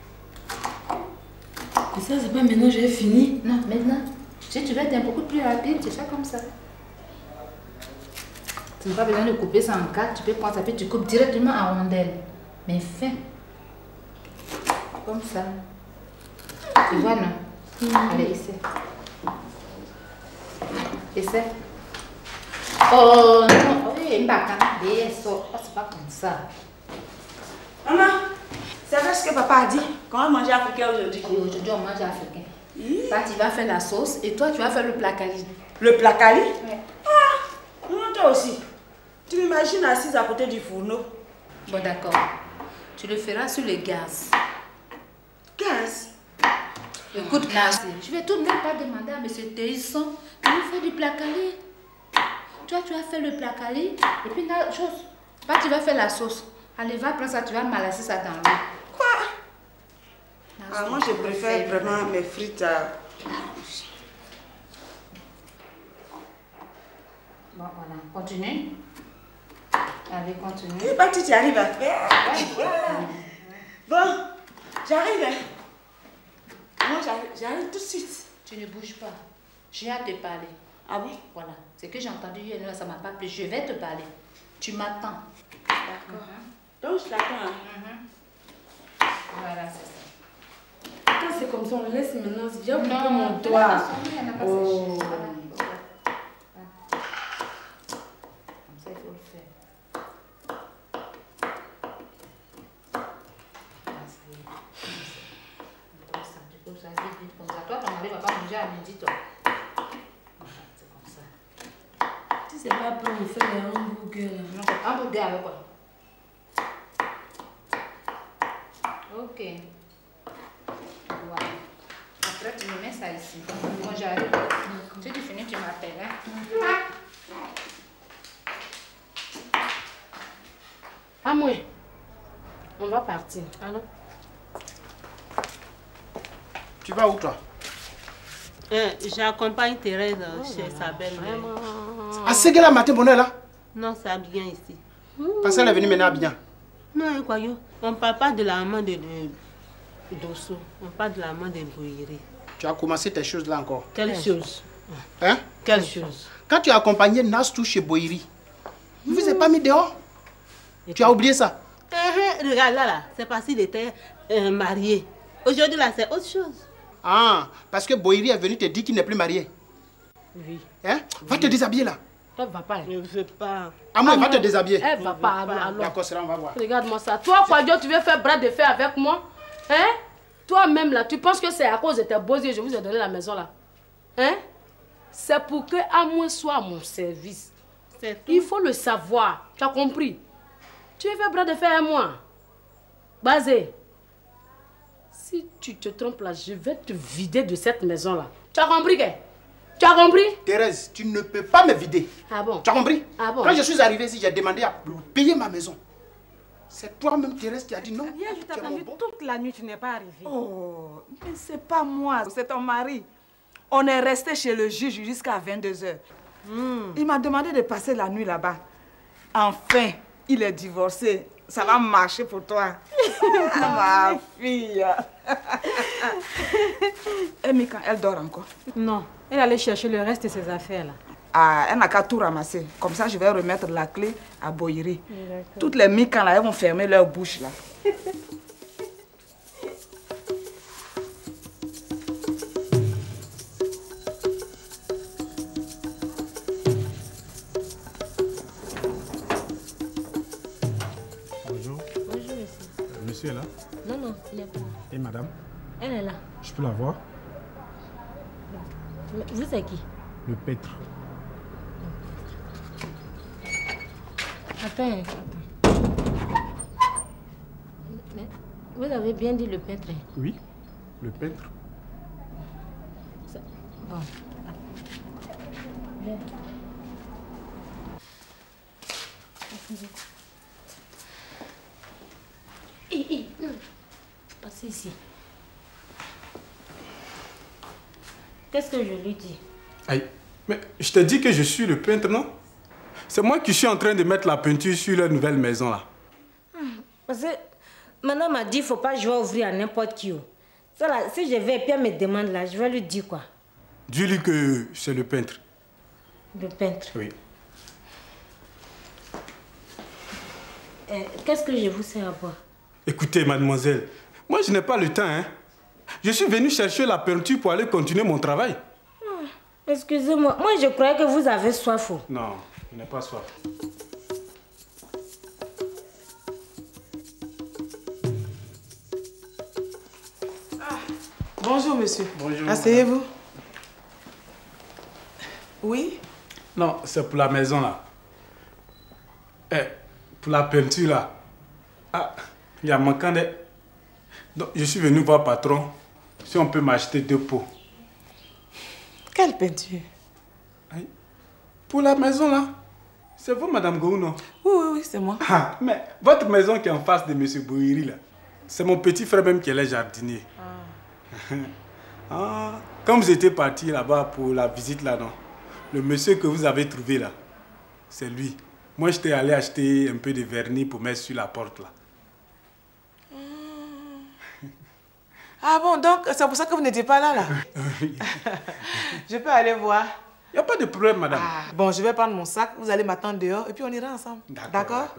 Speaker 2: Et ça, c'est pas maintenant, j'ai fini.
Speaker 4: Non, maintenant. Si tu veux être beaucoup plus rapide, tu fais comme ça. Tu n'as pas besoin de couper ça en quatre. Tu peux prendre ça, puis tu coupes directement en rondelles. Mais fin. Comme ça. Tu vois, non? Mm. Allez, essaie. Essaie. Oh non, oui, c'est pas comme ça.
Speaker 5: Maman, c'est vrai ce que papa a dit. Comment manger africain aujourd'hui?
Speaker 4: Oui, aujourd'hui on mange africain. Mmh. Là, tu vas faire la sauce et toi, tu vas faire le placali.
Speaker 5: Le placali?
Speaker 4: Oui.
Speaker 5: Ah, non, toi aussi. Tu m'imagines assise à côté du fourneau.
Speaker 4: Bon, d'accord. Tu le feras sur le gaz.
Speaker 5: Gaz?
Speaker 4: Écoute, là, je vais tout de même pas demander à M. Théisson de nous faire du placali. Toi, tu vas faire le placali et puis la chose. Bah, tu vas faire la sauce. Allez, va prendre ça, tu vas malasser ça dans l'eau.
Speaker 5: Quoi? Ah, moi, je préfère vraiment mes frites à...
Speaker 4: Bon, voilà. Continue. Allez, continue.
Speaker 5: Et bah, tu y arrives à faire. Bon, j'arrive. Moi, j'arrive tout de suite.
Speaker 4: Tu ne bouges pas. J'ai à te parler.
Speaker 5: Ah bon?
Speaker 4: Voilà. C'est que j'ai entendu hier, ça ne m'a pas plu. Je vais te parler. Tu m'attends.
Speaker 5: D'accord. Mm-hmm. Donc, je t'attends. Hein?
Speaker 4: Mm-hmm. Voilà, c'est ça.
Speaker 2: Quand c'est comme ça, on laisse maintenant. Viens couper mon doigt. Oh.
Speaker 4: Comme ça, il faut le faire. Toi, ton mari ne va pas manger à midi, toi. C'est comme ça.
Speaker 2: Si c'est pas pour me faire un hamburger.
Speaker 4: Non, c'est un hamburger avec quoi? Ok. Voilà. Après, tu me mets ça ici. Moi, j'arrive. Si tu finis, tu m'appelles. Hein?
Speaker 2: Ah, moi. On va partir. Allons.
Speaker 8: Tu vas où, toi?
Speaker 9: Euh, J'accompagne Thérèse oh, chez sa belle-mère.
Speaker 8: À ce que la matin, bonheur là?
Speaker 9: Non, c'est à bien ici.
Speaker 8: Parce qu'elle est venue maintenant à bien.
Speaker 9: Non, quoi, on ne parle pas de la maman de, de Dosso. On parle de la maman de Boyeri.
Speaker 8: Tu as commencé tes choses là encore?
Speaker 9: Quelle chose?
Speaker 8: Hein?
Speaker 9: Quelle chose?
Speaker 8: Quand tu as accompagné Nastou chez Boyeri, vous ne vous êtes pas mis dehors? Et tu as oublié ça?
Speaker 9: Euh, regarde là, là. C'est parce qu'il était euh, marié. Aujourd'hui, là, c'est autre chose.
Speaker 8: Ah, parce que Boyeri est venu te dire qu'il n'est plus marié.
Speaker 9: Oui.
Speaker 8: Hein? Va
Speaker 9: oui.
Speaker 8: te déshabiller là.
Speaker 2: Elle va pas.
Speaker 9: Je ne veux pas.
Speaker 8: Ah, moi, va te déshabiller.
Speaker 2: Elle va pas. Alors.
Speaker 8: D'accord, c'est là, on va voir.
Speaker 2: Regarde-moi ça. Toi, Kwadio, tu veux faire bras de fer avec moi? Hein? Toi-même là, tu penses que c'est à cause de tes beaux yeux que je vous ai donné la maison là? Hein? C'est pour que Amoué soit à mon service. Il faut le savoir. Tu as compris? Tu veux faire bras de fer avec moi? Basé. Si tu te trompes là, je vais te vider de cette maison là. Tu as compris que? Tu as compris?
Speaker 8: Thérèse, tu ne peux pas me vider.
Speaker 2: Ah bon?
Speaker 8: Tu as compris?
Speaker 2: Ah bon?
Speaker 8: Quand je suis arrivé ici, j'ai demandé à payer ma maison. C'est toi-même, Thérèse, qui a dit non.
Speaker 5: Bien, je t'ai attendu toute la nuit, tu n'es pas arrivé. Oh, mais c'est pas moi, c'est ton mari. On est resté chez le juge jusqu'à vingt-deux heures. Mm. Il m'a demandé de passer la nuit là-bas. Enfin, il est divorcé. Ça va marcher pour toi. Ma fille. Et Mika, elle dort encore?
Speaker 10: Non, elle allait chercher le reste de ses affaires là.
Speaker 5: Ah, elle n'a qu'à tout ramasser. Comme ça, je vais remettre la clé à Boyeri. Toutes les Mika là, elles vont fermer leur bouche là.
Speaker 13: Bonjour.
Speaker 14: Bonjour, monsieur.
Speaker 13: Euh, monsieur est là?
Speaker 14: Non, non, il n'est pas là.
Speaker 13: Et madame?
Speaker 14: Elle est là.
Speaker 13: Je peux la voir?
Speaker 14: Vous êtes qui?
Speaker 13: Le pêtre.
Speaker 14: Attends, attends. Mais vous avez bien dit le peintre.
Speaker 13: Oui, le peintre.
Speaker 14: Ça... Bon. Viens. Hé, hé, non. Passez ici. Qu'est-ce que je lui dis?
Speaker 13: Aïe, mais je t'ai dit que je suis le peintre, non? C'est moi qui suis en train de mettre la peinture sur leur nouvelle maison, là.
Speaker 14: Parce que maintenant, m'a dit qu'il ne faut pas jouer à ouvrir à n'importe qui. Ça, là, si je vais et puis elle me demande, là, je vais lui dire quoi?
Speaker 13: Dis-lui que c'est le peintre.
Speaker 14: Le peintre?
Speaker 13: Oui.
Speaker 14: Euh, Qu'est-ce que je vous sers à boire?
Speaker 13: Écoutez, mademoiselle, moi, je n'ai pas le temps, hein. Je suis venu chercher la peinture pour aller continuer mon travail.
Speaker 14: Oh, excusez-moi, moi, je croyais que vous avez soif.
Speaker 13: Non, je n'ai pas soif.
Speaker 15: Bonjour, monsieur.
Speaker 13: Bonjour.
Speaker 15: Asseyez-vous. Oui?
Speaker 13: Non, c'est pour la maison, là. Eh, pour la peinture, là. Ah, il y a manquant de... Donc, je suis venu voir patron si on peut m'acheter deux pots.
Speaker 15: Quelle peinture?
Speaker 13: Aïe. Pour la maison, là. C'est vous, madame Gou, non?
Speaker 15: Oui, oui, oui, c'est moi.
Speaker 13: Ah, mais votre maison qui est en face de monsieur Bouhiri, là, c'est mon petit frère même qui est le jardinier. Ah. Ah, quand vous étiez parti là-bas pour la visite, là, non? Le monsieur que vous avez trouvé, là, c'est lui. Moi, j'étais allé acheter un peu de vernis pour mettre sur la porte, là.
Speaker 15: Ah bon, donc c'est pour ça que vous n'étiez pas là, là?
Speaker 13: Oui.
Speaker 15: Je peux aller voir?
Speaker 13: Il n'y a pas de problème, madame.
Speaker 15: Ah, bon, je vais prendre mon sac, vous allez m'attendre dehors et puis on ira ensemble. D'accord?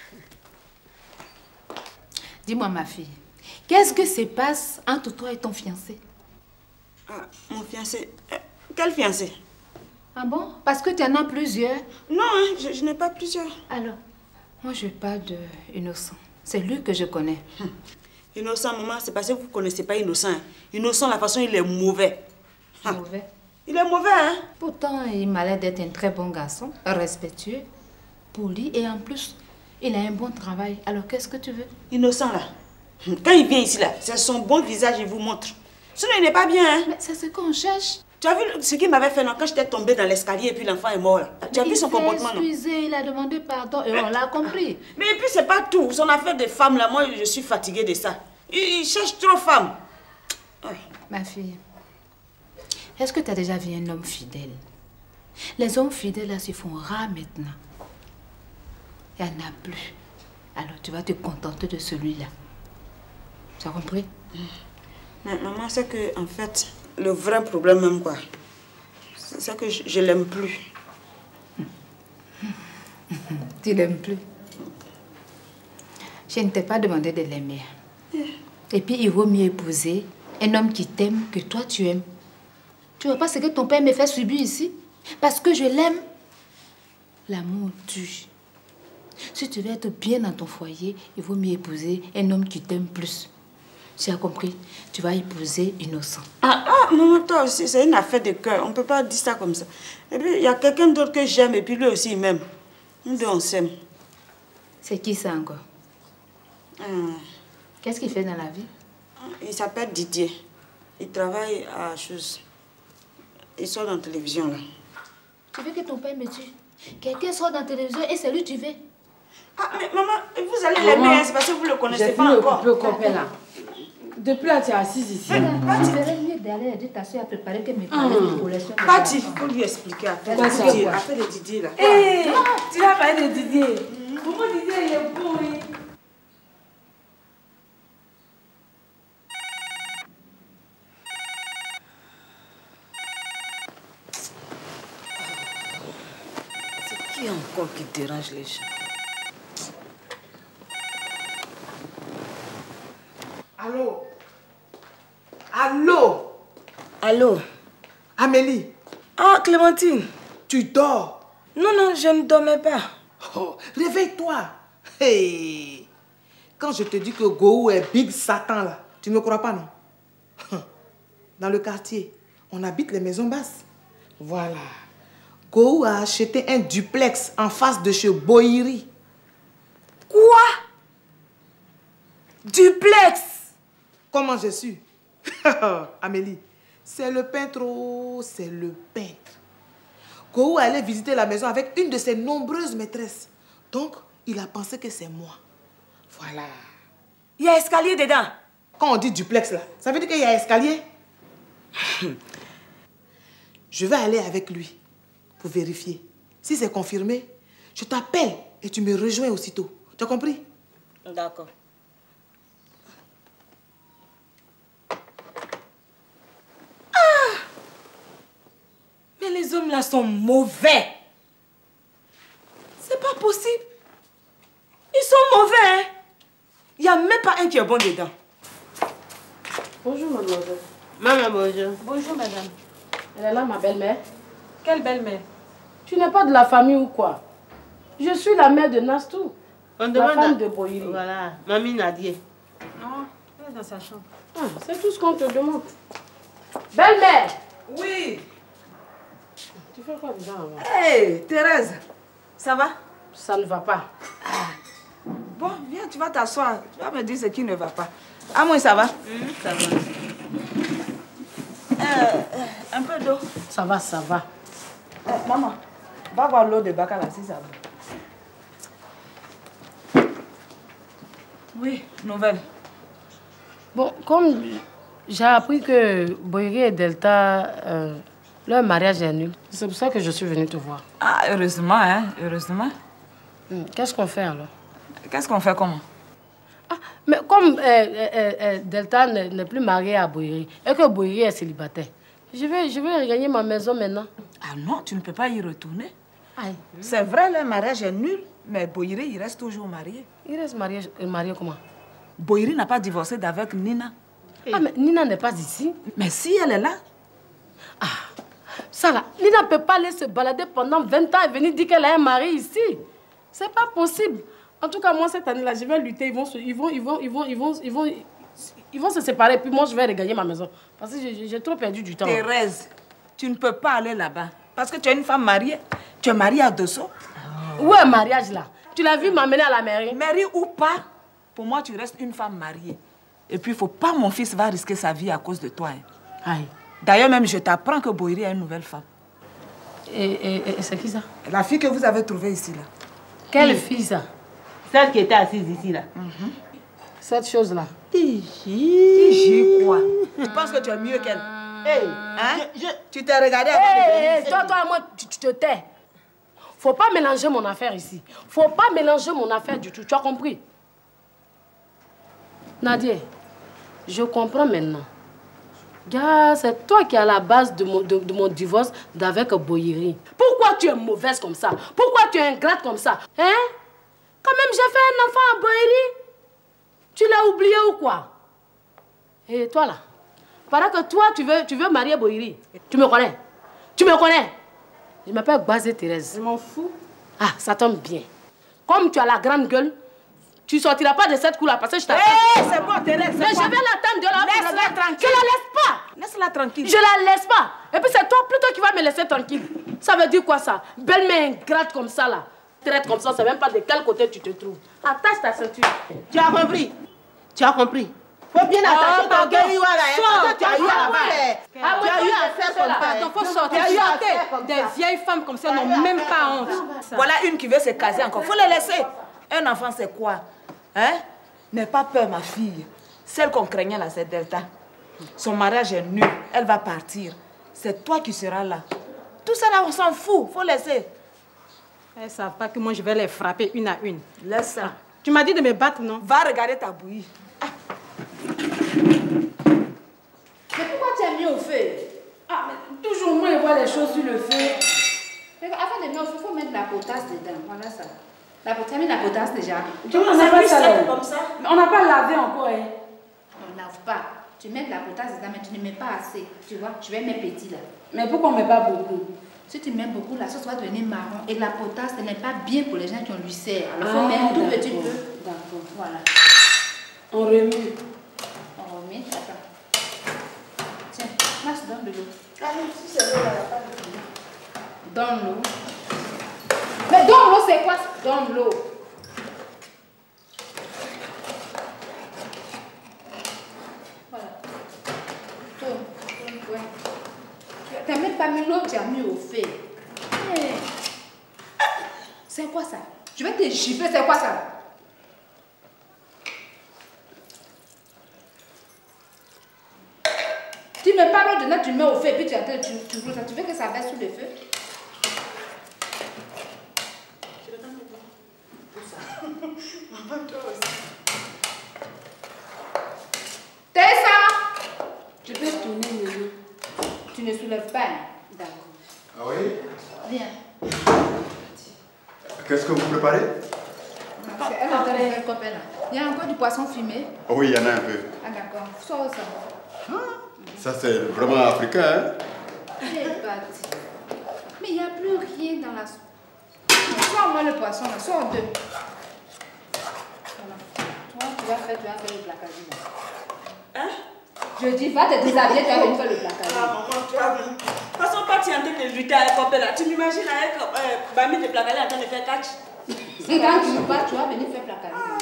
Speaker 4: Dis-moi, ma fille, qu'est-ce que se passe entre toi et ton fiancé?
Speaker 16: Ah, mon fiancé? Euh, quel fiancé?
Speaker 4: Ah bon? Parce que tu en as plusieurs?
Speaker 16: Non, hein, je, je n'ai pas plusieurs.
Speaker 4: Alors, moi je parle de Innocent. C'est lui que je connais.
Speaker 16: Hum. Innocent, maman, c'est parce que vous ne connaissez pas Innocent. Innocent, la façon, il est mauvais. Ah.
Speaker 4: Mauvais?
Speaker 16: Il est mauvais, hein?
Speaker 4: Pourtant, il m'a l'air d'être un très bon garçon, respectueux, poli et en plus, il a un bon travail. Alors, qu'est-ce que tu veux?
Speaker 16: Innocent, là. Quand il vient ici, là, c'est son bon visage, il vous montre. Sinon, il n'est pas bien, hein?
Speaker 4: Mais c'est ce qu'on cherche.
Speaker 16: Tu as vu ce qu'il m'avait fait, non? Quand j'étais tombée dans l'escalier et puis l'enfant est mort, là. Tu as vu son comportement, non?
Speaker 4: Il s'est excusé, il a demandé pardon et on l'a compris.
Speaker 16: Mais et puis, c'est pas tout. Son affaire de femme, là, moi, je suis fatiguée de ça. Il, il cherche trop femme. Ouais.
Speaker 4: Ma fille, est-ce que tu as déjà vu un homme fidèle? Les hommes fidèles, là, se font rares maintenant. Il n'y en a plus. Alors, tu vas te contenter de celui-là. Tu as compris?
Speaker 16: Mais maman, c'est que, en fait, le vrai problème même, quoi, c'est que je, je l'aime plus.
Speaker 4: Tu l'aimes plus? Je ne t'ai pas demandé de l'aimer. Et puis, il vaut mieux épouser un homme qui t'aime que toi, tu aimes. Tu vois pas ce que ton père me fait subir ici? Parce que je l'aime. L'amour tue. Si tu veux être bien dans ton foyer, il vaut mieux épouser un homme qui t'aime plus. Tu as compris? Tu vas épouser Innocent.
Speaker 16: Ah, ah, maman, toi aussi, c'est une affaire de cœur. On ne peut pas dire ça comme ça. Et puis, il y a quelqu'un d'autre que j'aime et puis lui aussi, il m'aime. Nous deux, on s'aime.
Speaker 4: C'est qui ça encore?
Speaker 16: Hum.
Speaker 4: Qu'est-ce qu'il fait dans la vie?
Speaker 16: Il s'appelle Didier. Il travaille à chose. Il sort dans la télévision, là.
Speaker 4: Tu veux que ton père me tue? Quelqu'un sort dans la télévision et c'est lui que tu veux?
Speaker 16: Ah, mais maman, vous allez l'aimer, hein, c'est parce que vous ne le connaissez pas encore.
Speaker 2: J'ai fini là. Depuis là, tu es assise ici.
Speaker 4: Tu verrais mieux d'aller aider ta soeur à préparer que mes parents de collection.
Speaker 16: Pati, il faut lui expliquer. Affaire de Didier, affaire de Didier, là.
Speaker 2: Hé, tu vas parler de Didier. Comment Didier, il est bon, oui.
Speaker 16: C'est qui encore qui dérange les gens?
Speaker 15: Allô? Allô?
Speaker 16: Allô?
Speaker 15: Amélie?
Speaker 16: Ah, Clémentine.
Speaker 15: Tu dors?
Speaker 16: Non, non, je ne dormais pas.
Speaker 15: Oh, réveille-toi. Hey. Quand je te dis que Gou est Big Satan, là, tu ne me crois pas, non? Dans le quartier, on habite les maisons basses. Voilà. Gou a acheté un duplex en face de chez Bohiri. Quoi? Duplex? Comment j'ai su? Amélie, c'est le peintre, oh, c'est le peintre. Gohou allait visiter la maison avec une de ses nombreuses maîtresses. Donc, il a pensé que c'est moi. Voilà.
Speaker 16: Il y a escalier dedans.
Speaker 15: Quand on dit duplex, là, ça veut dire qu'il y a escalier? Je vais aller avec lui pour vérifier. Si c'est confirmé, je t'appelle et tu me rejoins aussitôt. Tu as compris?
Speaker 14: D'accord.
Speaker 16: Ah! Mais les hommes là sont mauvais. C'est pas possible. Ils sont mauvais, hein? Il n'y a même pas un qui est bon dedans.
Speaker 2: Bonjour, mademoiselle.
Speaker 14: Maman, bonjour.
Speaker 2: Bonjour, madame. Elle est là, ma belle-mère.
Speaker 10: Quelle belle-mère?
Speaker 2: Tu n'es pas de la famille ou quoi? Je suis la mère de Nastou.
Speaker 14: On
Speaker 2: la
Speaker 14: demande
Speaker 2: femme
Speaker 14: à...
Speaker 2: de Boïri.
Speaker 14: Voilà, mamie Nadia.
Speaker 10: Ah, elle est dans sa chambre.
Speaker 2: Ah, c'est tout ce qu'on te demande. Belle-mère!
Speaker 15: Oui.
Speaker 2: Tu fais quoi dedans?
Speaker 15: Hé, hey, Thérèse, ça va?
Speaker 2: Ça ne va pas.
Speaker 15: Bon, viens, tu vas t'asseoir. Tu vas me dire ce qui ne va pas. Ah, moi, ça va?
Speaker 14: Mmh, ça va.
Speaker 15: Euh, un peu d'eau.
Speaker 2: Ça va, ça va.
Speaker 15: Euh, maman, va voir l'eau de Bacala si ça va. Oui, nouvelle.
Speaker 2: Bon, comme j'ai appris que Boïri et Delta, euh, leur mariage est nul, c'est pour ça que je suis venue te voir.
Speaker 15: Ah, heureusement, hein, heureusement.
Speaker 2: Hmm, qu'est-ce qu'on fait alors?
Speaker 15: Qu'est-ce qu'on fait comment?
Speaker 2: Ah, mais comme euh, euh, euh, Delta n'est plus marié à Boïri et que Boïri est célibataire, je vais, je vais regagner ma maison maintenant.
Speaker 15: Ah non, tu ne peux pas y retourner.
Speaker 2: Aïe.
Speaker 15: C'est vrai, le mariage est nul, mais Boïri, il reste toujours marié.
Speaker 2: Il reste marié, marié comment?
Speaker 15: Boïri n'a pas divorcé d'avec Nina.
Speaker 2: Ah, mais Nina n'est pas ici.
Speaker 15: Mais si, elle est là.
Speaker 2: Ah, ça là, Nina ne peut pas aller se balader pendant vingt ans et venir dire qu'elle a un mari ici. C'est pas possible. En tout cas, moi, cette année-là, je vais lutter. Ils vont, se, ils, vont, ils, vont, ils, vont, ils, vont, ils, vont, ils vont se séparer. Puis moi, je vais regagner ma maison. Parce que j'ai trop perdu du temps.
Speaker 15: Thérèse, tu ne peux pas aller là-bas. Parce que tu es une femme mariée. Tu es mariée à Dosso.
Speaker 2: Oh. Où est le mariage là? Tu l'as vu m'amener à la mairie?
Speaker 15: Mairie ou pas, pour moi, tu restes une femme mariée. Et puis, il ne faut pas mon fils va risquer sa vie à cause de toi. Hein. D'ailleurs, même, je t'apprends que Boïri a une nouvelle femme.
Speaker 2: Et, et, et c'est qui ça?
Speaker 15: La fille que vous avez trouvée ici, là.
Speaker 2: Quelle fille, ça?
Speaker 14: Celle qui était assise ici, là.
Speaker 15: Mm-hmm.
Speaker 2: Cette chose-là.
Speaker 15: Tiji quoi? Tu penses que tu es mieux qu'elle? Hey, hein? Je, je... Tu t'es regardé avant
Speaker 2: hey,
Speaker 15: de venir.
Speaker 2: Toi, toi, moi, tu, tu te tais. Faut pas mélanger mon affaire ici. Faut pas mélanger mon affaire du tout. Tu as compris? Nadia, je comprends maintenant. Gars, c'est toi qui es à la base de mon, de, de mon divorce d'avec Boïri. Pourquoi tu es mauvaise comme ça? Pourquoi tu es ingrate comme ça? Hein? Quand même, j'ai fait un enfant à Boïri. Tu l'as oublié ou quoi? Et toi là, paraît que toi, tu veux, tu veux marier Boïri. Tu me connais? Tu me connais? Je m'appelle Bazé Thérèse. Je m'en fous. Ah, ça tombe bien. Comme tu as la grande gueule, tu sortiras pas de cette cour là parce que je t'attends.
Speaker 15: Hé, hey, c'est bon, Thérèse.
Speaker 2: Mais je vais l'attendre de là.
Speaker 15: Laisse-la tranquille.
Speaker 2: Je la laisse pas.
Speaker 15: Laisse-la tranquille.
Speaker 2: Je la laisse pas. Et puis c'est toi plutôt qui vas me laisser tranquille. Ça veut dire quoi ça? Belle-mère ingrate comme ça là. Traite comme ça, c'est même pas de quel côté tu te trouves. Attache ta ceinture.
Speaker 14: Tu as compris? Tu as compris? Faut bien attacher ton cœur. Tu as eu à faire. Tu as eu à faire comme ça.
Speaker 10: Il faut sortir. Des vieilles femmes comme ça n'ont même pas honte.
Speaker 15: Voilà une qui veut se caser encore. Faut les laisser. Un enfant, c'est quoi? Hein? N'aie pas peur, ma fille. Celle qu'on craignait là, c'est Delta. Son mariage est nul. Elle va partir. C'est toi qui seras là. Tout ça là, on s'en fout. Faut laisser.
Speaker 10: Elles ne savent pas que moi, je vais les frapper une à une.
Speaker 15: Laisse ça.
Speaker 10: Tu m'as dit de me battre, non?
Speaker 15: Va regarder ta bouillie. Ah.
Speaker 14: Mais pourquoi tu as mis au feu?
Speaker 2: Ah, mais toujours moi, je vois les choses sur le feu.
Speaker 4: Avant de mettre au feu, il faut mettre la potasse dedans. Voilà ça. La potasse, mis la potasse déjà.
Speaker 2: Tu on n'a pas ça comme ça. On n'a pas lavé encore. Hein.
Speaker 4: On ne lave pas. Tu mets de la potasse dedans, mais tu ne mets pas assez. Tu vois, je vais mettre petit là.
Speaker 2: Mais pourquoi on ne met pas beaucoup?
Speaker 4: Si tu mets beaucoup, la sauce va devenir marron. Et la potasse, ce n'est pas bien pour les gens qui ont lui sert. Alors, il
Speaker 2: Ah,
Speaker 4: faut mettre un tout petit peu.
Speaker 2: D'accord.
Speaker 4: Voilà.
Speaker 2: On remue.
Speaker 4: On remet. Attends. Tiens, Max, donne de l'eau.
Speaker 15: Ah non, si c'est l'eau, il n'y a pas de l'eau.
Speaker 4: Donne l'eau. Mais donne l'eau, c'est quoi? Donne l'eau. T'as même pas mis l'autre, tu as mis au fait. Hey. C'est quoi ça? Je vais te gifler, c'est quoi ça? Tu mets pas l'eau dedans, tu mets au feu et puis tu, tu, tu, tu, tu veux que ça verse sous le feu?
Speaker 16: Maman, toi aussi.
Speaker 4: Tessa! Tu peux tourner maintenant. Tu ne soulèves pas. D'accord.
Speaker 6: Ah oui?
Speaker 4: Viens.
Speaker 6: Qu'est-ce que vous préparez?
Speaker 4: Elle est en train de faire copain là. Il y a encore du poisson fumé?
Speaker 6: Oh oui, il y en a un peu.
Speaker 4: Ah d'accord. Sors ça.
Speaker 6: Ça, c'est vraiment africain, hein?
Speaker 4: Elle est partie. Mais il n'y a plus rien dans la soupe. Sors-moi le poisson là. Sors deux. Voilà. Toi, tu vas faire, tu vas faire le placardine là.
Speaker 16: Hein?
Speaker 4: Je dis, va te déshabiller, tu vas venir faire le placardine.
Speaker 16: Ah, maman, tu vas venir. De toute façon, pas tu es en train de lutter avec Copé là. Tu m'imagines avec euh, Bami de placardine en train de faire catch.
Speaker 4: Si quand tu ne vas, tu vas venir faire placardine.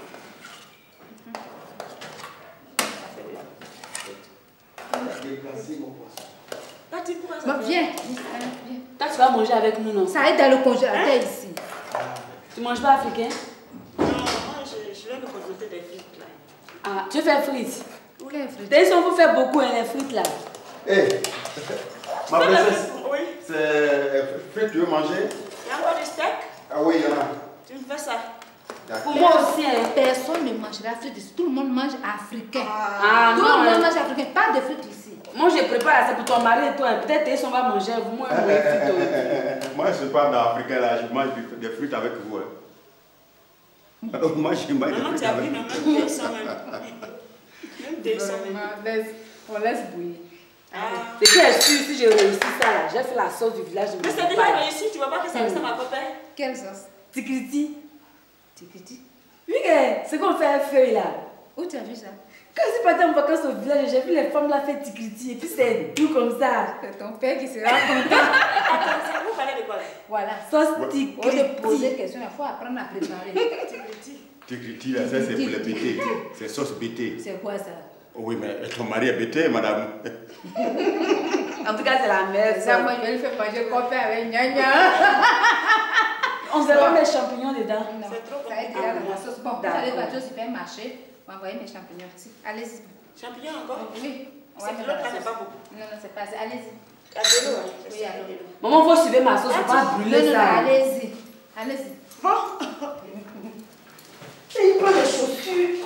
Speaker 4: Bon, viens.
Speaker 2: Toi, tu vas manger avec nous, non?
Speaker 4: Ça aide dans le congélateur hein? Ici.
Speaker 2: Tu manges pas africain?
Speaker 16: Non, moi, je, je vais me concentrer des frites là.
Speaker 2: Ah, tu fais frites?
Speaker 4: Quelles frites?
Speaker 2: D'ailleurs, on vous fait beaucoup, hein, les frites là.
Speaker 6: Hé, hey, ma princesse,
Speaker 16: oui.
Speaker 6: C'est frites, tu veux manger?
Speaker 16: Il y a encore du steak?
Speaker 6: Ah oui, il y en a.
Speaker 16: Tu me fais ça?
Speaker 4: Pour moi aussi, hein, personne ne mange la frite. Tout le monde mange africain.
Speaker 2: Ah,
Speaker 4: tout
Speaker 2: non,
Speaker 4: le monde
Speaker 2: hein.
Speaker 4: mange africain, pas de frites ici.
Speaker 2: Moi, je prépare ça pour ton mari et toi. Peut-être on va manger, vous, moi, moi, frites.
Speaker 6: Moi, je ne suis pas d'Africain là, je mange des frites avec vous. Hein. Moi, je mange des frites avec vous.
Speaker 16: Même des sangs, même des sangs.
Speaker 4: On laisse bouillir.
Speaker 2: Ah. C'est que je suis, si j'ai réussi ça là, j'ai fait la sauce du village.
Speaker 16: Mais c'est déjà réussi, tu vois pas que ça ressemble à Papa?
Speaker 4: Quelle sauce?
Speaker 2: Tikriti.
Speaker 4: Tikriti?
Speaker 2: Oui, c'est qu'on fait un feuille là.
Speaker 4: Où tu as vu ça?
Speaker 2: Quand je suis partie en vacances au village, j'ai vu les femmes là faire tikriti et puis c'est tout comme ça.
Speaker 4: C'est ton père qui sera content.
Speaker 16: Attends, vous parlez de quoi là?
Speaker 4: Voilà.
Speaker 2: Sauce tikriti.
Speaker 4: On te pose des questions, il faut apprendre à préparer. Tikriti.
Speaker 6: Tikriti là, ça c'est pour les bêtés. C'est sauce bêté.
Speaker 4: C'est quoi ça?
Speaker 6: Oui, mais ton mari est bêté, madame.
Speaker 2: En tout cas, c'est la mère.
Speaker 4: Ça, moi, je vais lui faire manger copain avec gna.
Speaker 2: On verra mes champignons dedans.
Speaker 4: Non, c'est trop ça aide déjà dans la sauce. Bon, vous allez partir au supermarché. On va envoyer mes champignons ici. Allez-y.
Speaker 16: Champignons encore?
Speaker 4: Oui.
Speaker 16: C'est que l'autre n'est pas beaucoup.
Speaker 4: Non, non, c'est pas ça. Allez-y.
Speaker 16: À de l'eau, hein?
Speaker 4: Oui, à l'eau.
Speaker 2: Maman, faut suivre ma sauce, faut pas brûler
Speaker 4: non,
Speaker 2: ça.
Speaker 4: Non, allez-y. Allez-y.
Speaker 16: Bon. Et il prend les chaussures.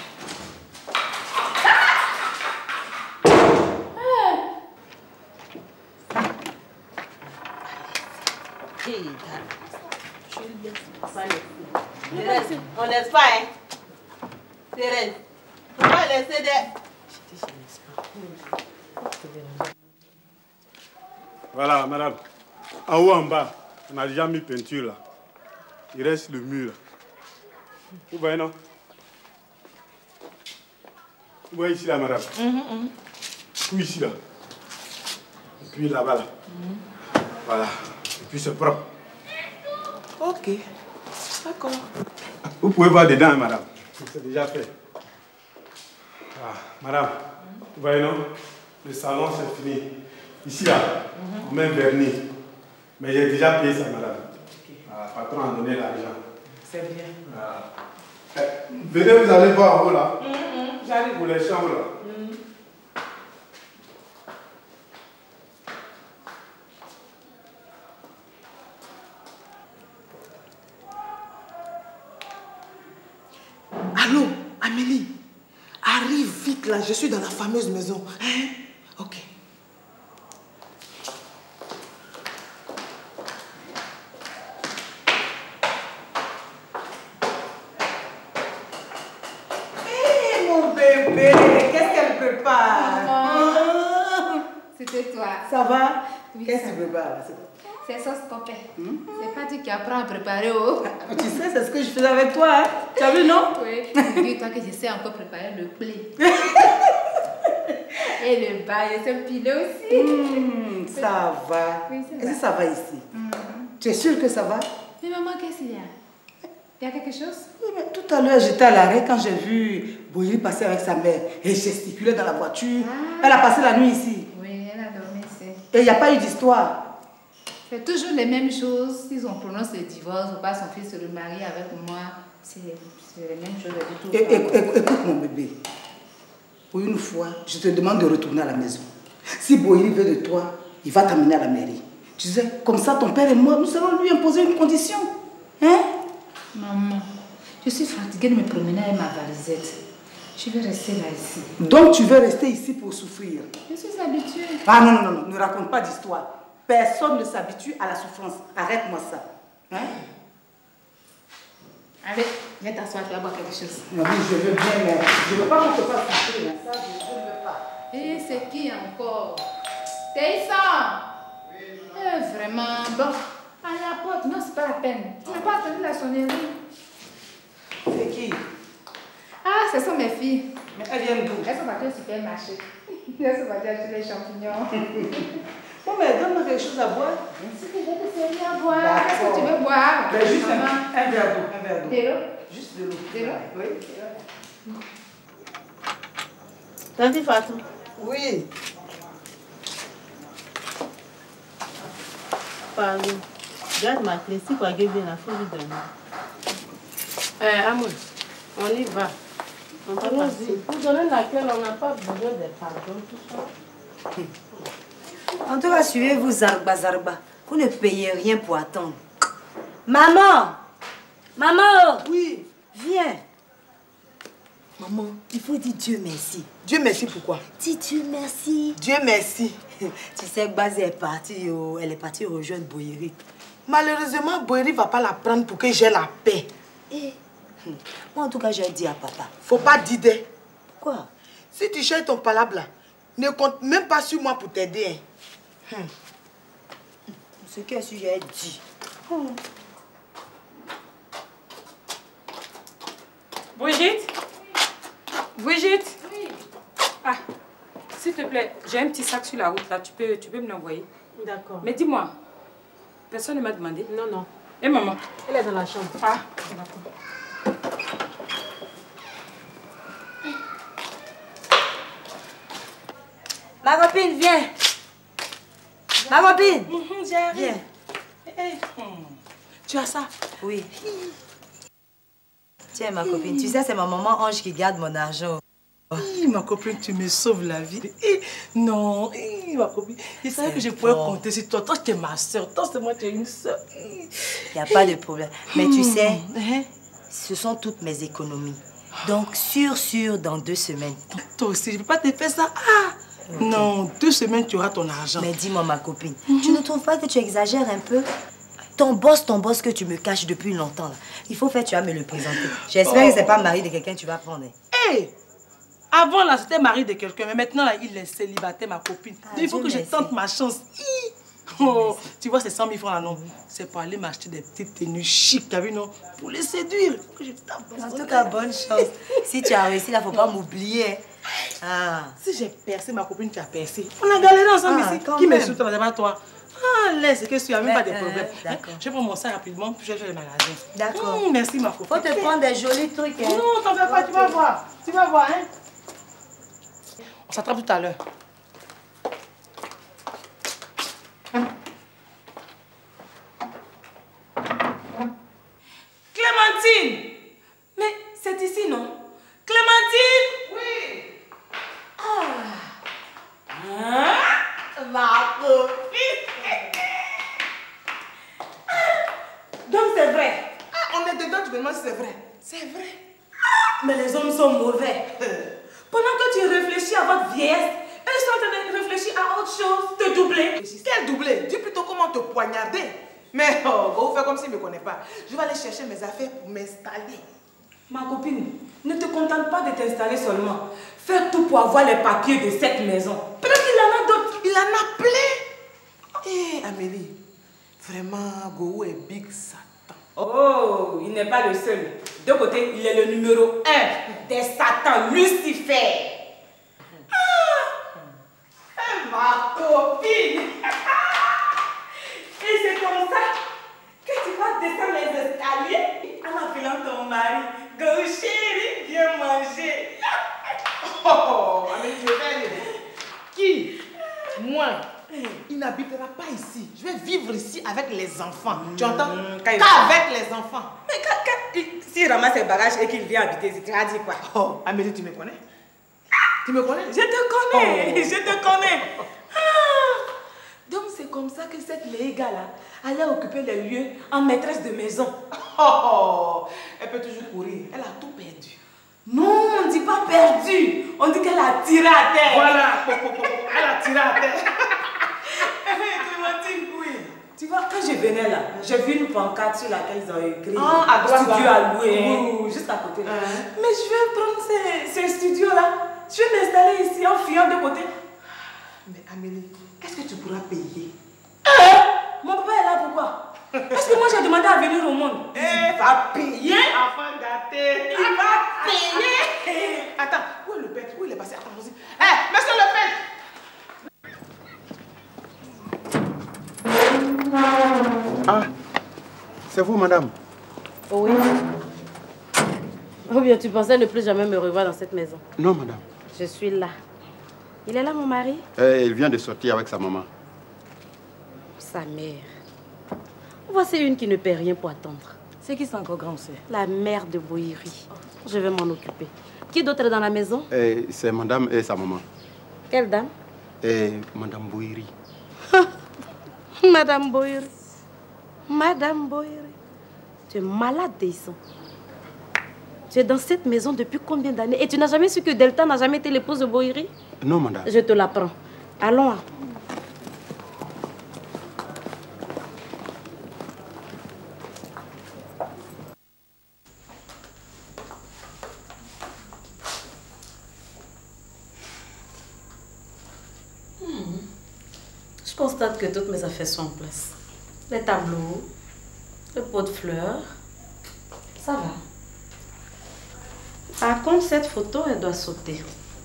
Speaker 9: On laisse pas, hein. Thérèse, on va laisser des...
Speaker 13: Voilà, madame. En haut, en bas, on a déjà mis peinture là. Il reste le mur. Vous voyez, non? Vous voyez ici, là, madame?
Speaker 15: Mm -hmm.
Speaker 13: Tout ici, là. Et puis là-bas, là. Mm -hmm. Voilà. Et puis c'est propre.
Speaker 15: Ok. D'accord.
Speaker 13: Vous pouvez voir dedans, madame. C'est déjà fait. Ah, madame, mm-hmm. Vous voyez, non? Le salon, c'est fini. Ici, là, mm-hmm. On met un vernis. Mais j'ai déjà payé ça, madame. Okay. Ah, le patron a donné l'argent.
Speaker 15: C'est bien.
Speaker 13: Ah. Eh, venez, vous allez voir en haut, là.
Speaker 15: Mm-hmm.
Speaker 13: J'arrive pour les chambres, là.
Speaker 15: Mm-hmm.
Speaker 17: Allô, Amélie, arrive vite là, je suis dans la fameuse maison. Hein? Ok.
Speaker 9: Hé, mon bébé, qu'est-ce qu'elle prépare?
Speaker 4: C'était toi.
Speaker 9: Ça va?
Speaker 4: Oui,
Speaker 9: qu'est-ce que tu prépares?
Speaker 4: C'est sauce copain. Hmm? C'est pas tu qui apprends à préparer. Oh.
Speaker 9: Tu sais, c'est ce que je faisais avec toi. Hein? Tu as vu, non?
Speaker 4: Oui. Dis-toi que je sais encore préparer le blé. Et le bas, je sais piler aussi.
Speaker 9: Mmh, ça va.
Speaker 4: Oui, ça
Speaker 9: Est-ce
Speaker 4: va.
Speaker 9: que ça va ici? Mmh. Tu es sûre que ça va?
Speaker 4: Mais maman, qu'est-ce qu'il y a? Il y a quelque chose?
Speaker 9: Oui, mais tout à l'heure, j'étais à l'arrêt quand j'ai vu Boyri passer avec sa mère et gesticuler dans la voiture. Ah. Elle a passé la nuit ici.
Speaker 4: Oui, elle a dormi ici.
Speaker 9: Et il n'y a pas eu d'histoire.
Speaker 4: C'est toujours les mêmes choses. S'ils ont prononcé le divorce ou pas, son fils se remarie avec moi, c'est les mêmes choses du tout.
Speaker 9: Et, et, écoute mon bébé, pour une fois, je te demande de retourner à la maison. Si Boïri veut de toi, il va t'amener à la mairie. Tu sais, comme ça, ton père et moi, nous allons lui imposer une condition. Hein?
Speaker 4: Maman, je suis fatiguée de me promener avec ma valisette. Je vais rester là ici.
Speaker 9: Donc tu veux rester ici pour souffrir?
Speaker 4: Je suis habituée.
Speaker 9: Ah non, non, non, non, ne raconte pas d'histoire. Personne ne s'habitue à la souffrance. Arrête-moi ça. Hein?
Speaker 4: Allez, viens t'asseoir, tu vas boire quelque chose.
Speaker 9: Oui, je veux bien, mais je ne veux pas qu'on te fasse souffrir. Ça, je ne veux pas.
Speaker 4: Et c'est qui encore? Taïsan! Eh, vraiment, bon. À la porte, non, c'est pas la peine. Tu n'as pas attendu la sonnerie.
Speaker 9: C'est qui?
Speaker 4: Ah, ce sont mes filles.
Speaker 9: Mais elles viennent d'où?
Speaker 4: Elles sont parties au supermarché. Elles sont parties acheter les champignons.
Speaker 9: Bon, mais donne-moi quelque chose à boire.
Speaker 4: C'est que je vais te servir à boire. Qu'est-ce que tu veux boire?
Speaker 9: Ben, juste un, un verre d'eau. Un verre d'eau.
Speaker 4: De l'eau?
Speaker 9: Juste de l'eau.
Speaker 4: De l'eau?
Speaker 9: Oui.
Speaker 16: Tante Fatou.
Speaker 9: Oui.
Speaker 16: Pardon. Garde ma clé. Si quoi vient là, faut lui donner.
Speaker 17: Eh, Amour, on y va.
Speaker 16: On peut
Speaker 17: Allons-y.
Speaker 16: passer.
Speaker 17: Pour donner la clé, on n'a pas besoin de pardon, tout ça.
Speaker 14: En tout cas, suivez-vous Zarba Zarba. Vous ne payez rien pour attendre. Maman! Maman!
Speaker 17: Oui.
Speaker 14: Viens. Maman, il faut dire Dieu merci.
Speaker 17: Dieu merci pourquoi?
Speaker 14: Dis Dieu merci.
Speaker 17: Dieu merci.
Speaker 14: Tu sais que Bazé est partie, oh, elle est partie rejoindre Boyeri.
Speaker 17: Malheureusement, Boyeri ne va pas la prendre pour que j'ai la paix.
Speaker 14: Eh, moi, en tout cas, j'ai dit à papa.
Speaker 17: Faut pas d'idée.
Speaker 14: Quoi?
Speaker 17: Si tu cherches ton palabre là, ne compte même pas sur moi pour t'aider. Hein. Hmm.
Speaker 14: Ce que j'ai dit.
Speaker 17: Hmm.
Speaker 10: Brigitte? Brigitte? Oui. Ah, s'il te plaît, j'ai un petit sac sur la route là, tu peux, tu peux me l'envoyer?
Speaker 16: D'accord.
Speaker 10: Mais dis-moi, personne ne m'a demandé?
Speaker 16: Non, non.
Speaker 10: Et maman?
Speaker 16: Elle est dans la chambre.
Speaker 10: Ah, d'accord.
Speaker 14: Ma copine, viens. Ma copine.
Speaker 17: Mmh, J'arrive.
Speaker 14: Viens.
Speaker 17: Hey. Mmh. Tu as ça?
Speaker 14: Oui. Tiens, ma copine, tu sais, c'est ma maman Ange qui garde mon argent.
Speaker 17: Hi, ma copine, tu me sauves la vie. Hi, non, hi, ma copine. Je savais que je pouvais
Speaker 14: bon.
Speaker 17: compter sur toi. Toi, tu es ma soeur. Toi, c'est moi, tu es une soeur.
Speaker 14: Il n'y a pas de problème. Mais tu sais,
Speaker 17: Hein?
Speaker 14: ce sont toutes mes économies. Donc, sûr, sûr, dans deux semaines.
Speaker 17: Toi aussi, je ne peux pas te faire ça. Ah! Okay. Non, deux semaines, tu auras ton argent.
Speaker 14: Mais dis-moi, ma copine, mm-hmm. tu ne trouves pas que tu exagères un peu? Ton boss, ton boss que tu me caches depuis longtemps, là. Il faut faire, tu vas me le présenter. J'espère oh. que c'est pas mari de quelqu'un que tu vas prendre.
Speaker 17: Hé! Hey! Avant, là, c'était mari de quelqu'un, mais maintenant, là, il est célibataire, ma copine. Ah, il faut Dieu que merci. Je tente ma chance. Oh, tu vois, c'est cent mille francs là, non? C'est pour aller m'acheter des petites tenues chic, t'as vu, non? Pour les séduire. Que je
Speaker 14: en tout cas, bonne chance. Si tu as réussi, là, faut pas m'oublier. Ah.
Speaker 17: Si j'ai percé, ma copine, tu as percé. On a galéré ensemble ah, ici. Qui me soutient, c'est pas toi? Ah, laisse, que tu n'as même pas de problème. Euh, je prends mon sac rapidement, puis je vais le magasin.
Speaker 14: D'accord.
Speaker 17: Mmh, merci, ma copine.
Speaker 14: Faut te prendre des jolis trucs, hein?
Speaker 17: Non, t'en fais pas, tu vas voir. Tu vas voir, hein? On s'attrape tout à l'heure.
Speaker 5: Clémentine! Mais c'est ici, non? Clémentine! Oui! Ah! Hein? Ma copine! Donc c'est vrai?
Speaker 17: Ah, on est dedans, tu me demandes si c'est vrai. C'est vrai.
Speaker 5: Ah, mais les hommes sont mauvais. Pendant que tu réfléchis à votre vieillesse, elles sont en train de réfléchir à autre chose, te doubler.
Speaker 17: Quel doublé? Dis plutôt comment te poignarder. Mais oh, vous faites comme s'il ne me connaît pas. Je vais aller chercher mes affaires pour m'installer.
Speaker 5: Ma copine, ne te contente pas de t'installer seulement. Fais tout pour avoir les papiers de cette maison. Peut-être qu'il en a d'autres.
Speaker 17: Il en a plein. Hé, hey, Amélie, vraiment, Gohou est big Satan.
Speaker 5: Oh, il n'est pas le seul. De côté, il est le numéro un des Satan, Lucifer. Ah, ma copine. Et c'est comme ça que tu vas descendre les escaliers en appelant ton mari. Go chérie, viens manger.
Speaker 17: Oh, Amélie, je vais aller. Qui? Moi. Il n'habitera pas ici. Je vais vivre ici avec les enfants. Tu entends? Qu'avec les enfants.
Speaker 10: Mais quand, quand, s'il ramasse ses bagages et qu'il vient habiter ici, tu vas dire quoi?
Speaker 17: Oh, Amélie, tu me connais? Tu me connais?
Speaker 10: Je te connais,
Speaker 17: oh.
Speaker 10: je te connais. Ah. Donc c'est comme ça que cette Léga là allait occuper les lieux en maîtresse de maison.
Speaker 17: Oh, oh. Elle peut toujours courir. Elle a tout perdu.
Speaker 10: Non, on ne dit pas perdu. On dit qu'elle a tiré à terre.
Speaker 17: Voilà. Elle a tiré à terre.
Speaker 10: Oui. Tu vois, quand je venais là, j'ai vu une pancarte sur laquelle ils ont écrit
Speaker 17: ah, à droite,
Speaker 10: studio à louer,
Speaker 17: oui,
Speaker 10: juste à côté.
Speaker 17: Hein.
Speaker 10: Mais je vais prendre ces, ces studios là. Je vais m'installer ici en fuyant de côté.
Speaker 17: Mais Amélie, est-ce que tu pourras payer?
Speaker 10: Eh, mon papa est là pourquoi? Est-ce que moi j'ai demandé à venir au monde?
Speaker 17: Il va payer. Enfant gâté.
Speaker 10: Il va payer.
Speaker 17: Attends, où est le père? Où il est passé? Attends, vas-y. Eh, monsieur le père.
Speaker 6: Ah, c'est vous, madame?
Speaker 2: Oui. Ou bien tu pensais ne plus jamais me revoir dans cette maison?
Speaker 6: Non, madame.
Speaker 2: Je suis là. Il est là, mon mari?
Speaker 6: Eh, il vient de sortir avec sa maman.
Speaker 2: Sa mère. Voici une qui ne paie rien pour attendre.
Speaker 10: C'est qui, c'est encore grand, c'est?
Speaker 2: La mère de Boïri. Je vais m'en occuper. Qui d'autre est dans la maison?
Speaker 6: Eh, c'est madame et sa maman.
Speaker 2: Quelle dame?
Speaker 6: Eh, madame Boïri.
Speaker 2: Madame Boïri. Madame Boïri. Tu es malade, Deisson. Tu es dans cette maison depuis combien d'années? Et tu n'as jamais su que Delta n'a jamais été l'épouse de Boïri?
Speaker 6: Non, madame.
Speaker 2: Je te l'apprends. Allons. Je constate que toutes mes affaires sont en place. Les tableaux, le pot de fleurs, ça va. Par contre, cette photo, elle doit sauter.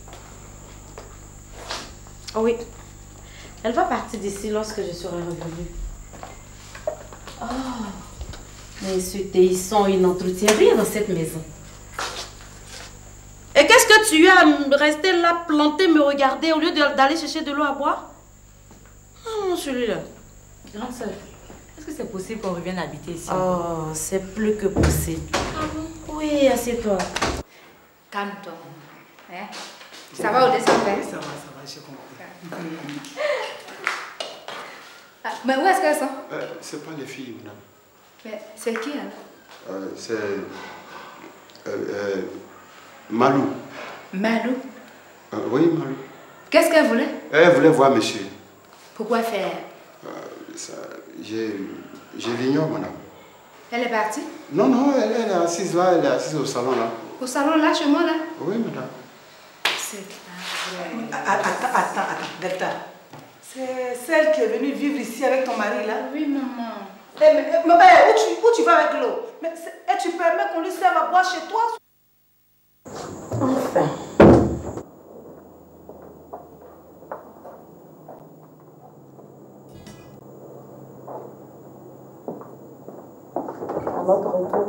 Speaker 2: Oh oui, elle va partir d'ici lorsque je serai revenue. Oh, mais ce Téisson, il n'entretient rien dans cette maison. Et qu'est-ce que tu as à rester là, planté, me regarder au lieu d'aller chercher de l'eau à boire? Oh, celui-là.
Speaker 10: Grande sœur, est-ce que c'est possible qu'on revienne habiter ici?
Speaker 2: Oh, c'est plus que possible.
Speaker 10: Ah bon?
Speaker 2: Oui, assieds-toi.
Speaker 4: Calme-toi. Hein? Ça va au dessin?
Speaker 17: Oui, ça va, ça va, j'ai compris.
Speaker 4: Ah, mais où est-ce qu'elles sont?
Speaker 6: Euh, c'est pas les filles, madame.
Speaker 4: Mais c'est qui alors?
Speaker 6: Euh, c'est... Euh, euh, Malou.
Speaker 4: Malou?
Speaker 6: Euh, oui, Malou.
Speaker 4: Qu'est-ce qu'elle voulait?
Speaker 6: Elle voulait voir monsieur.
Speaker 4: Pourquoi faire?
Speaker 6: Euh, ça, je je l'ignore, madame.
Speaker 4: Elle est partie?
Speaker 6: Non, non, elle, elle est assise là, elle est assise au salon là.
Speaker 4: Au salon là, chez moi là?
Speaker 6: Oui, madame.
Speaker 4: C'est pas vrai.
Speaker 17: Attends, attends, attends, Delta. C'est celle qui est venue vivre ici avec ton mari là?
Speaker 4: Oui, maman.
Speaker 17: Eh, mais, mais, mais où, tu, où tu vas avec l'eau? Mais et tu permets qu'on lui serve à boire chez toi?
Speaker 2: Enfin. À votre retour.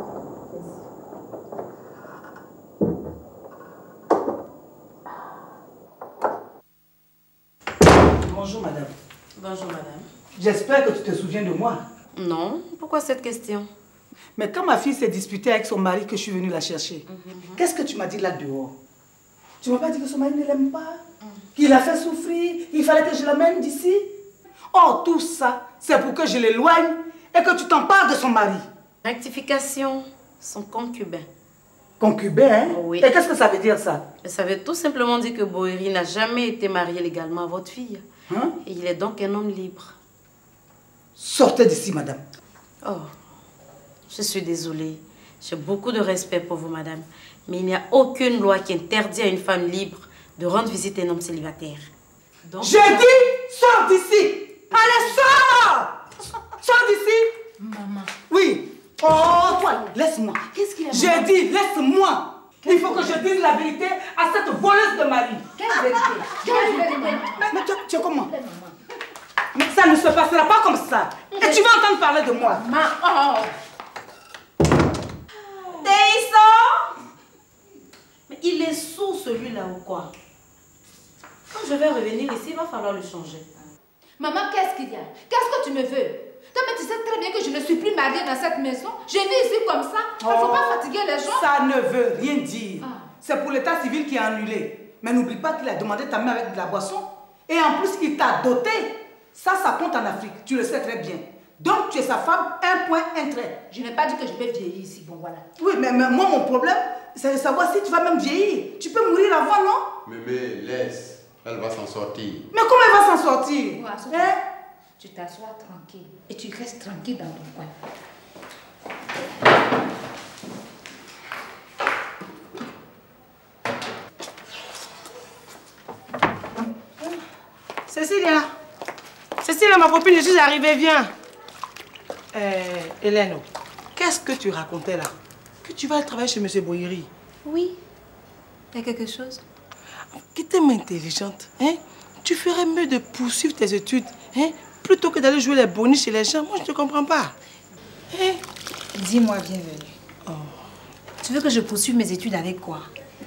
Speaker 17: Bonjour madame.
Speaker 2: Bonjour madame.
Speaker 17: J'espère que tu te souviens de moi.
Speaker 2: Non, pourquoi cette question?
Speaker 17: Mais quand ma fille s'est disputée avec son mari que je suis venue la chercher,
Speaker 2: mm-hmm.
Speaker 17: Qu'est-ce que tu m'as dit là dehors? Tu m'as pas dit que son mari ne l'aime pas? Mm. Qu'il a fait souffrir? Il fallait que je l'amène d'ici? Oh, tout ça, c'est pour que je l'éloigne et que tu t'en parles de son mari.
Speaker 2: Rectification, son concubin.
Speaker 17: Concubin, hein?
Speaker 2: Oui.
Speaker 17: Et qu'est-ce que ça veut dire ça?
Speaker 2: Ça veut tout simplement dire que Boïri n'a jamais été marié légalement à votre fille.
Speaker 17: Hein?
Speaker 2: Et il est donc un homme libre.
Speaker 17: Sortez d'ici, madame.
Speaker 2: Oh, je suis désolée. J'ai beaucoup de respect pour vous, madame. Mais il n'y a aucune loi qui interdit à une femme libre de rendre visite à un homme célibataire. Donc...
Speaker 17: Je dis, sors d'ici! Allez, sors! Sors d'ici!
Speaker 4: Maman.
Speaker 17: Oui. Oh, toi, laisse-moi.
Speaker 4: Qu'est-ce qu'il y a?
Speaker 17: J'ai dit, laisse-moi. Il faut que je dise la vérité à cette voleuse de mari.
Speaker 4: Quelle vérité? Quelle vérité, maman?
Speaker 17: Mais tu, tu es comment? Mais ça ne se passera pas comme ça. Et tu vas entendre parler de moi.
Speaker 4: Maman.
Speaker 2: Téisson! Mais il est sourd celui-là ou quoi? Quand je vais revenir ici, il va falloir le changer.
Speaker 4: Maman, qu'est-ce qu'il y a? Qu'est-ce que tu me veux? Toi, mais tu sais très bien que je ne suis plus mariée dans cette maison. Je vis ici comme ça. Il ne faut
Speaker 9: Oh,
Speaker 4: pas fatiguer les gens.
Speaker 9: Ça ne veut rien dire. Ah. C'est pour l'état civil qui est annulé. Mais n'oublie pas qu'il a demandé ta main avec de la boisson. Et en plus, il t'a doté. Ça, ça compte en Afrique. Tu le sais très bien. Donc, tu es sa femme, un point, un trait.
Speaker 4: Je n'ai pas dit que je vais vieillir ici. Bon, voilà.
Speaker 9: Oui, mais, mais moi, mon problème, c'est de savoir si tu vas même vieillir. Tu peux mourir avant, non?
Speaker 6: Mémé, laisse. Elle va s'en sortir.
Speaker 9: Mais comment elle va s'en sortir?
Speaker 4: Ouais,
Speaker 9: hein?
Speaker 4: Tu t'assois tranquille. Et tu restes tranquille dans ton coin.
Speaker 17: Cécilia. Cécilia, ma copine, je suis arrivée, viens. Euh, Hélène, qu'est-ce que tu racontais là? Que tu vas travailler chez M. Boyeri?
Speaker 11: Oui. Il y a quelque chose?
Speaker 17: Que t'es intelligente, hein? Tu ferais mieux de poursuivre tes études, hein? Plutôt que d'aller jouer les bonnies chez les gens. Moi, je ne te comprends pas. Hein?
Speaker 11: Dis-moi, bienvenue. Oh. Tu veux que je poursuive mes études avec quoi?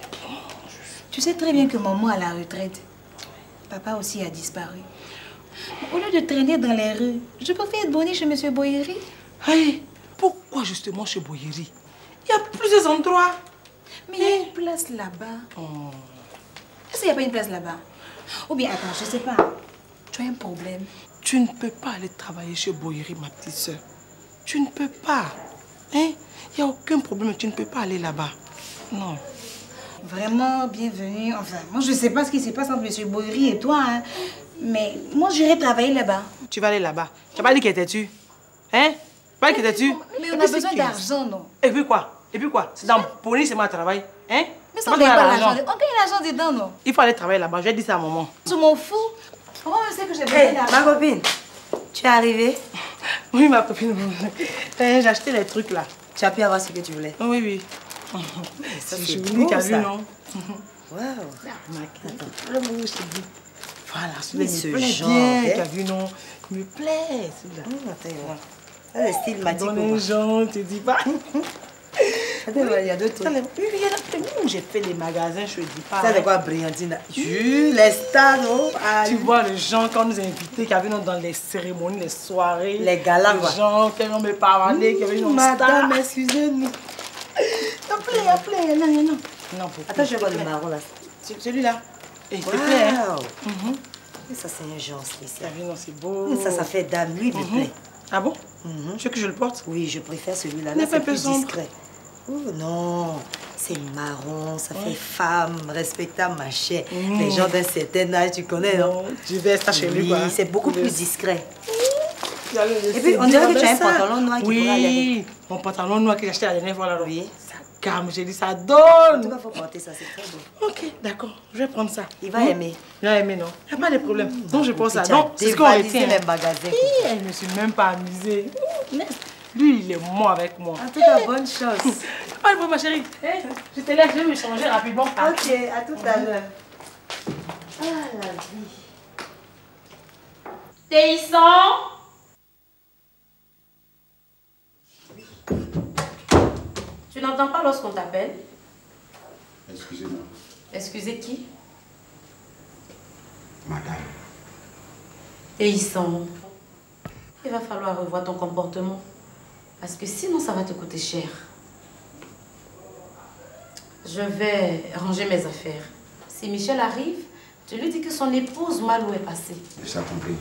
Speaker 11: Tu sais très bien que maman est à la retraite. Papa aussi a disparu. Au lieu de traîner dans les rues, je préfère être bonnie chez M. Boyeri.
Speaker 17: Hey, pourquoi justement chez Boyeri? Il y a plusieurs endroits.
Speaker 11: Mais il y a une place là-bas. Oh. Est-ce qu'il n'y a pas une place là-bas? Ou bien, attends, je ne sais pas. Tu as un problème.
Speaker 17: Tu ne peux pas aller travailler chez Boyeri, ma petite soeur. Tu ne peux pas. Hein? Il n'y a aucun problème, tu ne peux pas aller là-bas. Non.
Speaker 11: Vraiment, bienvenue. Enfin, moi, je ne sais pas ce qui se passe entre M. Boyeri et toi, hein. Mais moi, j'irai travailler là-bas.
Speaker 17: Tu vas aller là-bas. Tu n'as pas dit qui étais-tu? Hein? Pas qui étais-tu?
Speaker 11: Mais on a besoin d'argent, non?
Speaker 17: Et puis quoi? Et puis quoi? C'est dans Pony, c'est moi travail. Hein?
Speaker 11: Mais ça, on gagne pas l'argent. On gagne l'argent dedans, non?
Speaker 17: Il faut aller travailler là-bas. Je vais dire ça à maman.
Speaker 11: Je m'en fous. Comment je sais que j'ai besoin
Speaker 14: hey,
Speaker 11: d'argent?
Speaker 14: Ma copine, tu es arrivée?
Speaker 17: Oui, ma copine. J'ai acheté les trucs là.
Speaker 14: Tu as pu avoir ce que tu voulais?
Speaker 17: Oui, oui.
Speaker 14: Ça, c'est
Speaker 17: joli,
Speaker 14: beau,
Speaker 17: t'as
Speaker 14: ça.
Speaker 17: vu, non?
Speaker 14: Waouh.
Speaker 17: Attends, le mot, c'est dit. Voilà, celui-là, il me plaît
Speaker 14: genre,
Speaker 17: bien.
Speaker 14: hein?
Speaker 17: T'as vu, non? Il me plaît, celui-là.
Speaker 14: Mmh, attends, ça, c'est style Mati.
Speaker 17: Dans les gens, tu dis pas.
Speaker 14: Attends, il y a deux trucs.
Speaker 17: Oui, il y en a. J'ai fait les magasins, je ne dis pas.
Speaker 14: Ça, c'est quoi, brillantine? Tu, les stars, non?
Speaker 17: Tu vois les gens, quand nous invités, qui avaient dans les cérémonies, les soirées.
Speaker 14: Les galas,
Speaker 17: les gens qui avaient me parlé, qui avaient une
Speaker 14: Madame, excusez-nous.
Speaker 17: Appelez, appelez. Non, non, non. Non,
Speaker 14: attends, je vais voir le marron là.
Speaker 17: Celui-là. Et il te
Speaker 14: wow.
Speaker 17: plaît, hein?
Speaker 14: Mm-hmm. Ça, c'est un genre spécial.
Speaker 17: Non, c'est beau.
Speaker 14: Ça, ça fait dame. Lui, il me plaît.
Speaker 17: Ah bon?
Speaker 14: Mm-hmm.
Speaker 17: Tu veux que je le porte?
Speaker 14: Oui, je préfère celui-là. Là, c'est plus discret. Oh non, c'est marron, ça fait femme, respectable, ma chère. Mmh. Les gens d'un certain âge, tu connais, non?
Speaker 17: Tu verses ça chez lui, quoi.
Speaker 14: Oui, c'est beaucoup plus discret.
Speaker 17: Mmh.
Speaker 14: Et puis, on dirait que tu as un pantalon noir qui
Speaker 17: oui.
Speaker 14: pourra aller avec.
Speaker 17: Mon pantalon noir que j'ai acheté la dernière fois, là.
Speaker 14: Oui.
Speaker 17: Ça calme, j'ai dit, ça donne.
Speaker 14: En tout cas, il faut porter ça, c'est très beau.
Speaker 17: Ok, d'accord, je vais prendre ça.
Speaker 14: Il va mmh. aimer.
Speaker 17: Il va aimer, non? Il n'y a pas de problème. Mmh. Donc, je prends ça.
Speaker 14: Donc,
Speaker 17: c'est ce qu'on retient.
Speaker 14: les magasins.
Speaker 17: Je ne me suis même pas amusée. Lui, il est moi avec moi.
Speaker 14: En tout cas, bonne chose.
Speaker 17: Pas de ma chérie. Hey, je te laisse, je vais me changer rapidement.
Speaker 14: Ok, à tout à l'heure. Ah, la vie.
Speaker 10: Téisson. Tu n'entends pas lorsqu'on t'appelle?
Speaker 6: Excusez-moi.
Speaker 10: Excusez qui?
Speaker 6: Madame.
Speaker 10: Téisson. Il va falloir revoir ton comportement. Parce que sinon, ça va te coûter cher. Je vais ranger mes affaires. Si Michel arrive, tu lui dis que son épouse Malou est passée.
Speaker 6: J'ai ça compris.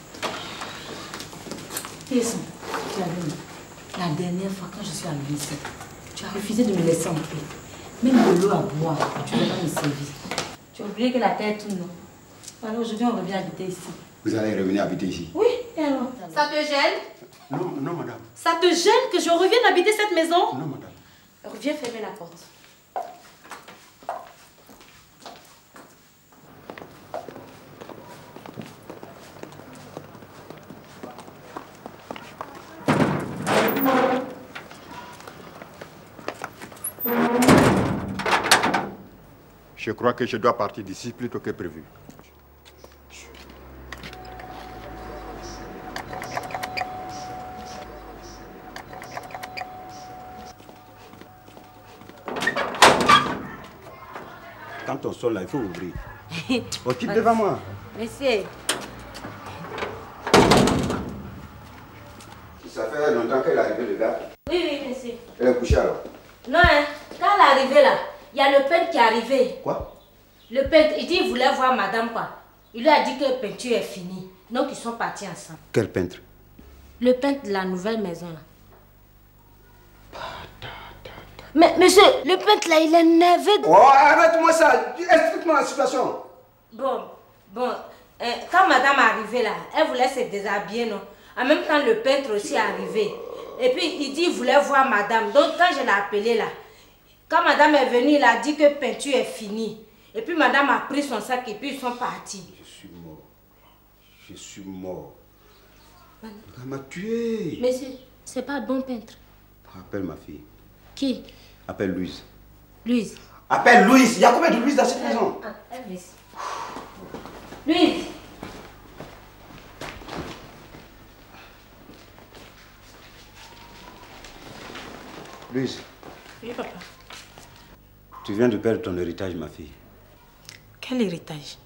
Speaker 2: Téisson, tu as vu, la dernière fois quand je suis arrivée ici, tu as refusé de me laisser en paix. Même de l'eau à boire, tu ne vas pas me servir. Tu as oublié que la terre tourne, non? Alors aujourd'hui, on revient habiter ici.
Speaker 6: Vous allez revenir habiter ici?
Speaker 2: Oui, et alors?
Speaker 10: Ça te gêne?
Speaker 6: Non, non, madame.
Speaker 10: Ça te gêne que je revienne habiter cette maison?
Speaker 6: Non, madame.
Speaker 10: Reviens fermer la porte.
Speaker 6: Je crois que je dois partir d'ici plus tôt que prévu. Quand on sonne là, il faut ouvrir. Oh, quitte devant moi.
Speaker 14: Monsieur.
Speaker 6: Ça fait longtemps qu'elle est arrivée, le gars.
Speaker 18: Oui, oui, monsieur.
Speaker 6: Elle est couchée alors.
Speaker 18: Non, hein, quand elle est arrivée là, il y a le peintre qui est arrivé.
Speaker 6: Quoi?
Speaker 18: Le peintre, il dit qu'il voulait voir madame quoi. Il lui a dit que la peinture est finie. Donc ils sont partis ensemble.
Speaker 6: Quel peintre?
Speaker 18: Le peintre de la nouvelle maison là. Mais monsieur, le peintre là, il est énervé.
Speaker 6: Oh, arrête-moi ça. Explique-moi la situation.
Speaker 18: Bon, bon. Euh, quand madame est arrivée là, elle voulait se déshabiller, non? En même temps, le peintre aussi est arrivé. Et puis, il dit qu'il voulait voir madame. Donc, quand je l'ai appelé là, quand madame est venue, il a dit que la peinture est finie. Et puis, madame a pris son sac et puis ils sont partis.
Speaker 6: Je suis mort. Je suis mort. Elle m'a tué.
Speaker 18: Monsieur, c'est pas bon peintre.
Speaker 6: Appelle ma fille.
Speaker 18: Qui?
Speaker 6: Appelle Louise.
Speaker 18: Louise.
Speaker 6: Appelle Louise. Il y a combien de Louise dans cette maison?
Speaker 18: Ah, elle Louise. Louise.
Speaker 6: Louise,
Speaker 17: Oui, papa.
Speaker 6: tu viens de perdre ton héritage, ma fille.
Speaker 17: Quel héritage?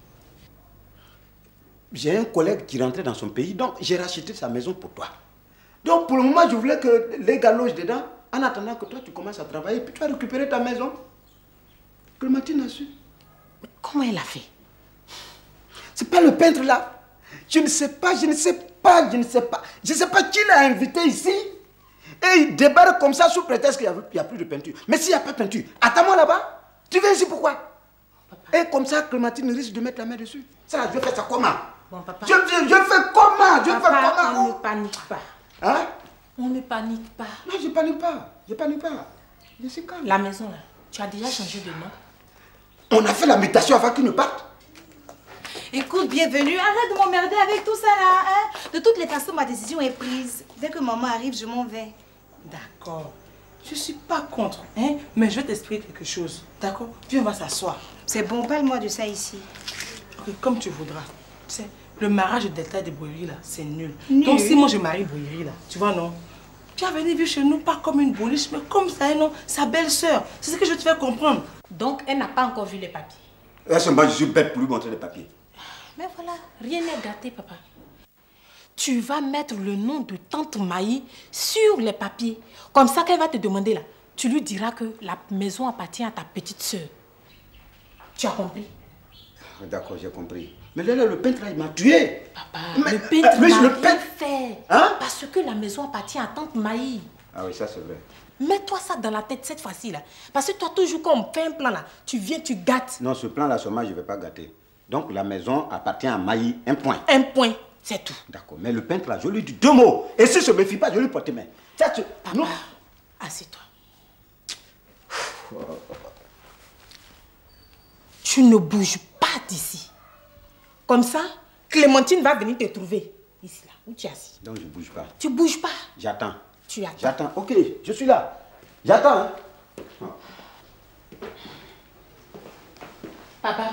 Speaker 6: J'ai un collègue qui rentrait dans son pays, donc j'ai racheté sa maison pour toi. Donc pour le moment, je voulais que les gars logent dedans, en attendant que toi tu commences à travailler, puis tu vas récupérer ta maison. Clémentine a su.
Speaker 17: Mais comment elle a fait?
Speaker 6: C'est pas le peintre là. Je ne sais pas, je ne sais pas, je ne sais pas. Je ne sais pas qui l'a invité ici. Et il débarque comme ça sous prétexte qu'il n'y a, a plus de peinture. Mais s'il n'y a pas de peinture, attends-moi là-bas. Tu viens ici pourquoi? Papa. Et comme ça, Clémentine risque de mettre la main dessus. Ça, je fais ça comment?
Speaker 17: Bon, papa.
Speaker 6: Je, je, je fais comment? Je
Speaker 17: papa,
Speaker 6: fais comment?
Speaker 17: On ne panique pas.
Speaker 6: Hein?
Speaker 17: On ne panique pas.
Speaker 6: Non, je ne panique pas. Je ne panique pas. Je suis calme.
Speaker 17: La maison là, tu as déjà changé de nom?
Speaker 6: On a fait la mutation avant qu'il ne parte.
Speaker 11: Écoute, bienvenue. Arrête de m'emmerder avec tout ça là. Hein? De toutes les façons, ma décision est prise. Dès que maman arrive, je m'en vais.
Speaker 17: D'accord. Je suis pas contre, hein? Mais je vais t'expliquer quelque chose. D'accord? Puis on va s'asseoir.
Speaker 11: C'est bon, parle-moi de ça ici.
Speaker 17: Ok, comme tu voudras. Tu sais, le mariage de Delta et de Boiri là, c'est nul.
Speaker 11: Nul.
Speaker 17: Donc si moi je marie Boiri là, tu vois non? Puis elle venait vivre chez nous, pas comme une boliche, mais comme ça, non? Sa belle-sœur. C'est ce que je te fais comprendre.
Speaker 10: Donc elle n'a pas encore vu les papiers.
Speaker 6: Est-ce que je suis bête pour lui montrer les papiers?
Speaker 10: Mais voilà, rien n'est gâté, papa. Tu vas mettre le nom de tante Maï sur les papiers. Comme ça, qu'elle va te demander là, tu lui diras que la maison appartient à ta petite sœur. Tu as compris?
Speaker 6: D'accord, j'ai compris. Mais là, là, le peintre, là, il m'a tué.
Speaker 10: Papa,
Speaker 6: mais,
Speaker 10: le peintre
Speaker 6: euh,
Speaker 10: n'a
Speaker 6: le
Speaker 10: rien
Speaker 6: peintre...
Speaker 10: fait.
Speaker 6: Hein?
Speaker 10: Parce que la maison appartient à tante Maï.
Speaker 6: Ah oui, ça c'est vrai.
Speaker 10: Mets-toi ça dans la tête cette fois-ci là. Parce que toi, toujours quand on fait un plan là, tu viens, tu gâtes.
Speaker 6: Non, ce plan-là, seulement, je ne vais pas gâter. Donc, la maison appartient à Maï, un point.
Speaker 10: Un point, c'est tout.
Speaker 6: D'accord, mais le peintre, là, je lui dis deux mots. Et si je ne me fie pas, je lui porte main. Ça, tu...
Speaker 10: Papa,
Speaker 6: non.
Speaker 10: assieds-toi. Tu ne bouges pas d'ici. Comme ça, Clémentine va venir te trouver. Ici, là, où tu es assis.
Speaker 6: Donc, je ne bouge pas.
Speaker 10: Tu bouges pas.
Speaker 6: J'attends.
Speaker 10: Tu attends.
Speaker 6: J'attends. Ok, je suis là. J'attends. Hein.
Speaker 10: Papa,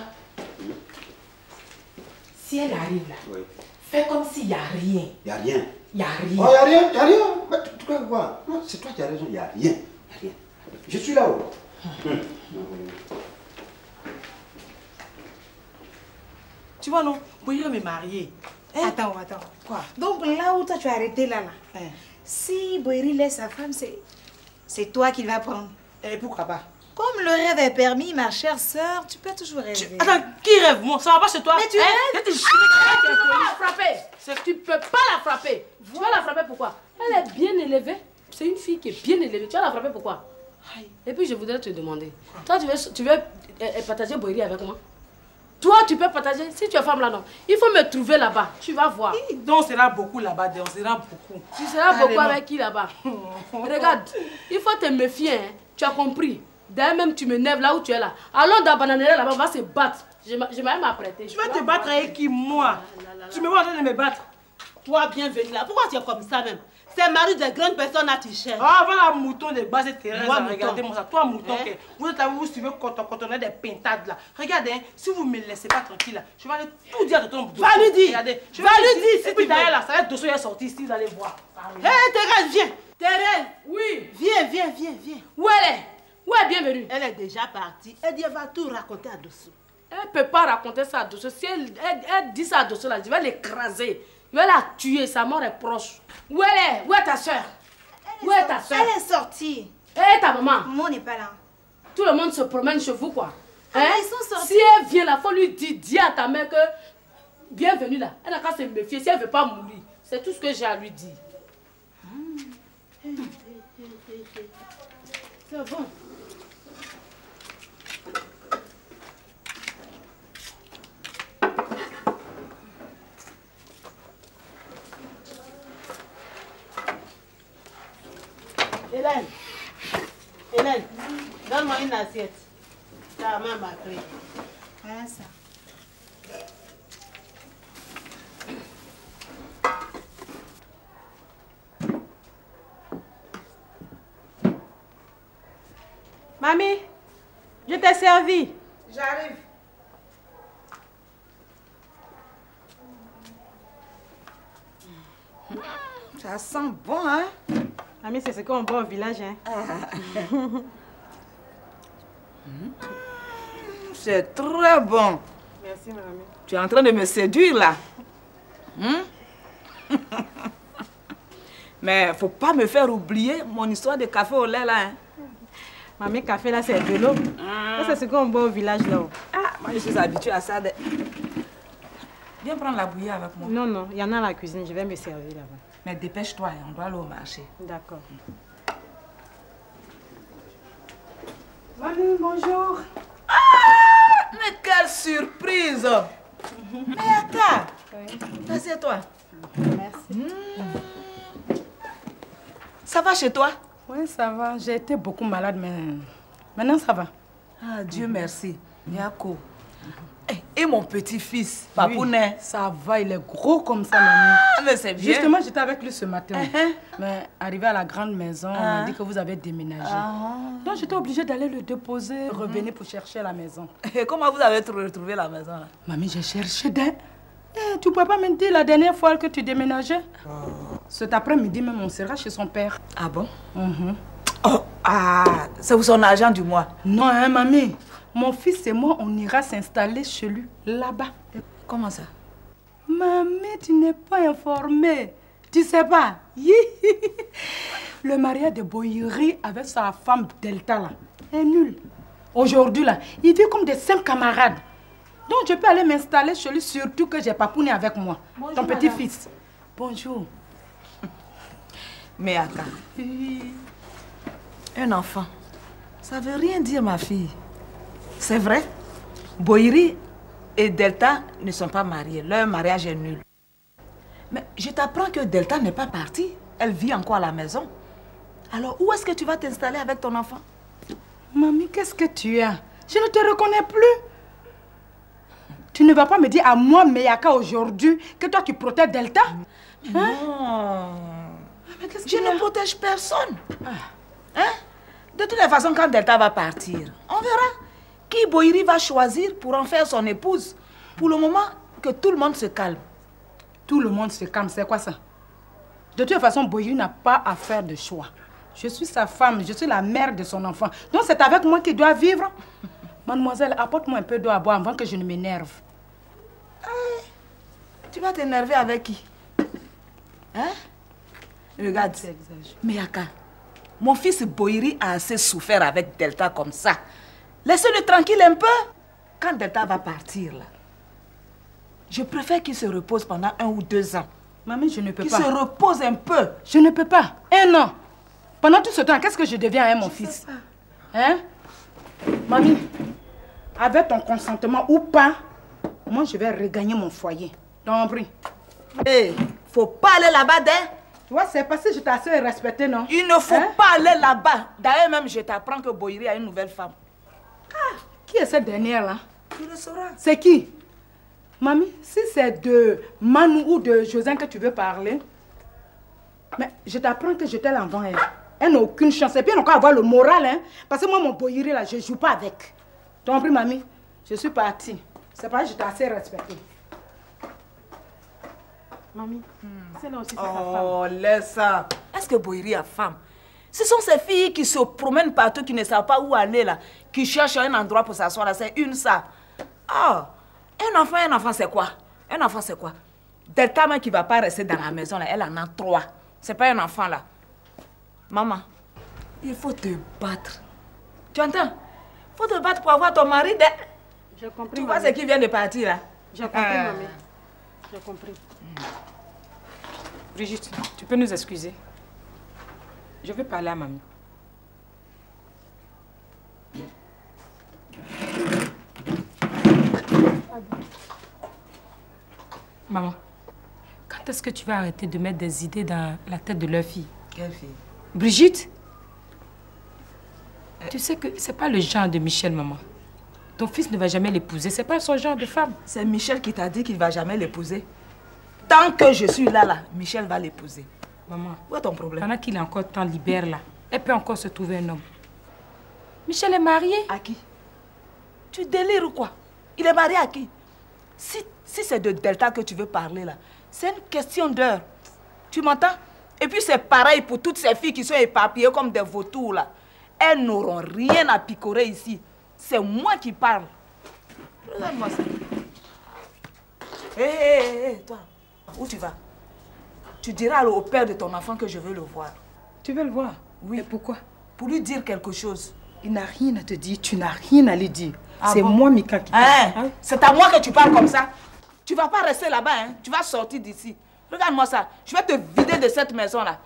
Speaker 10: si elle arrive là,
Speaker 6: oui.
Speaker 10: Fais comme s'il n'y a rien.
Speaker 6: Il n'y a rien.
Speaker 10: Il n'y a rien.
Speaker 6: Oh, il n'y a rien, il n'y a rien. Mais tu, tu crois quoi? Non, c'est toi qui as raison, il n'y a rien. Il n'y a rien. Je suis là-haut. Hum.
Speaker 17: Tu vois, non? Boyri m'est marié.
Speaker 11: Hein? Attends, attends.
Speaker 17: Quoi?
Speaker 11: Donc là où toi tu as arrêté là, là.
Speaker 17: Hein?
Speaker 11: Si Boyri laisse sa femme, c'est c'est toi qu'il va prendre.
Speaker 17: Et pourquoi pas?
Speaker 11: Comme le rêve est permis, ma chère sœur, tu peux toujours rêver.
Speaker 17: Tu... Attends, qui rêve? Moi, ça va pas chez toi?
Speaker 11: Mais tu
Speaker 17: hein?
Speaker 11: rêves?
Speaker 17: Tu
Speaker 2: peux pas la frapper. Tu peux pas la frapper. Tu vas la frapper pourquoi? Elle est bien élevée. C'est une fille qui est bien élevée. Tu vas la frapper pourquoi? Et puis je voudrais te demander. Toi, tu veux, tu veux euh, partager Boyri avec moi? Toi, tu peux partager. Si tu es femme là, non. Il faut me trouver là-bas. Tu vas voir.
Speaker 17: Donc, on sera beaucoup là-bas. On sera beaucoup.
Speaker 2: Tu seras Carrément. beaucoup avec qui là-bas? Regarde, il faut te méfier. Hein. Tu as compris? D'ailleurs, même tu m'énerves là où tu es là. Allons dans la bananerie là-bas, on va se battre. Je vais même m'apprêter.
Speaker 17: Tu vas te battre avec qui, moi? Tu me vois en train de me battre.
Speaker 19: Toi, bienvenue là. Pourquoi tu es comme ça même? C'est mari de grandes personnes là, tu cherches.
Speaker 17: Ah, voilà, mouton de base terrain.
Speaker 19: Regardez-moi
Speaker 17: ça. Toi, mouton, hein? Vous êtes là, vous suivez quand on a des pintades là. Regardez, hein, si vous ne me laissez pas tranquille là, je vais aller tout dire à ton bouton.
Speaker 19: Va lui dire.
Speaker 17: Regardez, je
Speaker 19: va lui dire.
Speaker 17: Et puis derrière là, ça va être dossier est sorti ici, vous allez voir.
Speaker 19: Hé, hey, Thérèse, viens. Thérèse.
Speaker 2: Oui.
Speaker 19: Viens, viens, viens, viens.
Speaker 2: Où elle est? Où est bienvenue?
Speaker 19: Elle est déjà partie. Elle dit, elle va tout raconter à Dosso.
Speaker 2: Elle ne peut pas raconter ça à Dosso. Si elle, elle, elle dit ça à Dosso là, je vais l'écraser. Je vais la tuer, sa mort est proche. Où elle est? Où est ta soeur? Où est ta soeur?
Speaker 11: Elle est sortie.
Speaker 2: Et ta maman?
Speaker 11: Maman n'est pas là.
Speaker 2: Tout le monde se promène chez vous, quoi.
Speaker 11: Ah,
Speaker 2: Hein?
Speaker 11: ils sont sortis.
Speaker 2: Si elle vient là, il faut lui dire, dis à ta mère que bienvenue là. Elle n'a qu'à se méfier si elle ne veut pas mourir. C'est tout ce que j'ai à lui dire. C'est bon.
Speaker 19: Hélène, Hélène, donne-moi une assiette. Ta main m'a pris.
Speaker 11: Voilà ça.
Speaker 19: Mamie, je t'ai servi.
Speaker 15: J'arrive. Ça sent bon, hein?
Speaker 19: Mamie, c'est ce qu'on boit au village, hein?
Speaker 15: C'est très bon.
Speaker 19: Merci, mamie.
Speaker 15: Tu es en train de me séduire, là. Hmm? Mais faut pas me faire oublier mon histoire de café au lait, là. Hein?
Speaker 19: Mamie, café, là, c'est de l'eau. Ça, c'est ce qu'on boit au village, là.
Speaker 15: Ah, moi, je suis habituée à ça. De... Viens prendre la bouillie avec moi.
Speaker 19: Non, non, il y en a à la cuisine. Je vais me servir là-bas.
Speaker 15: Mais dépêche-toi, on doit aller au marché.
Speaker 19: D'accord.
Speaker 15: Mamie, bonjour. Ah, mais quelle surprise. Mais attends. Oui. Assieds-toi.
Speaker 19: Merci.
Speaker 15: Mmh. Ça va chez toi?
Speaker 17: Oui, ça va. J'ai été beaucoup malade, mais maintenant ça va.
Speaker 15: Ah, Dieu merci. Yako. Et mon petit-fils, Papounet?
Speaker 17: Ça va, il est gros comme ça, mamie.
Speaker 15: Ah, mais c'est bien.
Speaker 17: Justement, j'étais avec lui ce matin.
Speaker 15: Uh-huh.
Speaker 17: Mais arrivé à la grande maison, on m'a dit que vous avez déménagé.
Speaker 15: Uh-huh.
Speaker 17: Donc j'étais obligée d'aller le déposer, revenir pour chercher la maison.
Speaker 15: Et comment vous avez retrouvé la maison là?
Speaker 17: Mamie, j'ai cherché d'un... Eh, tu ne peux pas me dire la dernière fois que tu déménageais? Oh. Cet après-midi même, on sera chez son père.
Speaker 15: Ah bon?
Speaker 17: Mm-hmm.
Speaker 15: Oh, ah, c'est pour son argent du mois?
Speaker 17: Non, hein, mamie. Mon fils et moi, on ira s'installer chez lui, là-bas.
Speaker 15: Comment ça?
Speaker 17: Mamie, tu n'es pas informée. Tu sais pas? Le mariage de Boyeri avec sa femme Delta, là, est nul. Aujourd'hui, là, il vit comme des simples camarades. Donc, je peux aller m'installer chez lui, surtout que j'ai Papounet avec moi. Bonjour, ton petit-fils. Bonjour.
Speaker 15: Mais Aka, un enfant, ça veut rien dire, ma fille. C'est vrai, Boyeri et Delta ne sont pas mariés. Leur mariage est nul. Mais je t'apprends que Delta n'est pas partie. Elle vit encore à la maison. Alors, où est-ce que tu vas t'installer avec ton enfant?
Speaker 17: Mamie, qu'est-ce que tu as? Je ne te reconnais plus. Tu ne vas pas me dire à moi, Meyaka, aujourd'hui, que toi, tu protèges Delta? Hein?
Speaker 15: Non. Mais je ne protège personne. Hein? De toutes les façons, quand Delta va partir, on verra qui Boyeri va choisir pour en faire son épouse. Pour le moment, que tout le monde se calme.
Speaker 17: Tout le monde se calme, c'est quoi ça? De toute façon, Boyeri n'a pas à faire de choix. Je suis sa femme, je suis la mère de son enfant. Donc c'est avec moi qu'il doit vivre. Mademoiselle, apporte-moi un peu d'eau à boire avant que je ne m'énerve.
Speaker 15: Hey, tu vas t'énerver avec qui? Hein? Regarde, Meyaka, mon fils Boyeri a assez souffert avec Delta comme ça. Laissez-le tranquille un peu. Quand Delta va partir, là, je préfère qu'il se repose pendant un ou deux ans.
Speaker 17: Mamie, je ne peux
Speaker 15: Qu'il
Speaker 17: pas.
Speaker 15: se repose un peu.
Speaker 17: Je ne peux pas. Un an. Pendant tout ce temps, qu'est-ce que je deviens à mon fils? Hein? Mamie, avec ton consentement ou pas, moi je vais regagner mon foyer. Donc, prie.
Speaker 15: Hé, faut pas aller là-bas, hein?
Speaker 17: Tu vois, c'est parce que je t'ai assez respecté, non?
Speaker 15: Il ne faut
Speaker 17: hein?
Speaker 15: pas aller là-bas. D'ailleurs, même, je t'apprends que Boyeri a une nouvelle femme.
Speaker 17: Ah, qui est cette dernière-là?
Speaker 15: Tu le sauras.
Speaker 17: C'est qui? Mamie, si c'est de Manu ou de Josin que tu veux parler, mais je t'apprends que j'étais là avant elle. Elle n'a aucune chance. Et puis elle n'a qu'à avoir le moral, hein. Parce que moi, mon Boyeri, là, je ne joue pas avec. T'as compris, mamie? Je suis partie. C'est pas que je t'ai assez respecté.
Speaker 19: Mamie, hmm. c'est là aussi sa
Speaker 15: oh,
Speaker 19: femme.
Speaker 15: Oh, laisse ça. Est-ce que Boyeri a femme? Ce sont ces filles qui se promènent partout, qui ne savent pas où aller, là. Qui cherchent un endroit pour s'asseoir, là. C'est une, ça. Oh, un enfant, un enfant, c'est quoi? Un enfant, c'est quoi? Delta même qui ne va pas rester dans la maison, là, elle en a trois. C'est pas un enfant là. Maman, il faut te battre. Tu entends? Il faut te battre pour avoir ton mari. De...
Speaker 19: J'ai compris.
Speaker 15: Tu vois ce qui vient de partir là?
Speaker 19: J'ai compris,
Speaker 15: euh...
Speaker 19: maman. J'ai compris.
Speaker 17: Brigitte, tu peux nous excuser. Je veux parler à mamie. Maman, quand est-ce que tu vas arrêter de mettre des idées dans la tête de leur fille?
Speaker 15: Quelle fille?
Speaker 17: Brigitte, tu sais que c'est pas le genre de Michel, maman. Ton fils ne va jamais l'épouser, c'est pas son genre de femme.
Speaker 15: C'est Michel qui t'a dit qu'il va jamais l'épouser. Tant que je suis là, là, Michel va l'épouser.
Speaker 17: Maman,
Speaker 15: où est ton problème?
Speaker 17: Pendant qu'il est encore temps libère là, elle peut encore se trouver un homme. Michel est marié.
Speaker 15: À qui? Tu délires ou quoi? Il est marié à qui? Si, si c'est de Delta que tu veux parler là, c'est une question d'heure. Tu m'entends? Et puis c'est pareil pour toutes ces filles qui sont éparpillées comme des vautours là. Elles n'auront rien à picorer ici. C'est moi qui parle. Regarde-moi ça. Hé, hé, hé, toi, où tu vas? Tu diras au père de ton enfant que je veux le voir.
Speaker 9: Tu veux le voir?
Speaker 15: Oui.
Speaker 9: Et pourquoi?
Speaker 15: Pour lui dire quelque chose.
Speaker 9: Il n'a rien à te dire, tu n'as rien à lui dire.
Speaker 15: Ah
Speaker 9: c'est
Speaker 15: bon?
Speaker 9: moi, Mika, qui parle.
Speaker 15: Hein?
Speaker 9: Hein?
Speaker 15: C'est à moi que tu parles comme ça. Tu vas pas rester là-bas, hein? Tu vas sortir d'ici. Regarde-moi ça. Je vais te vider de cette maison-là.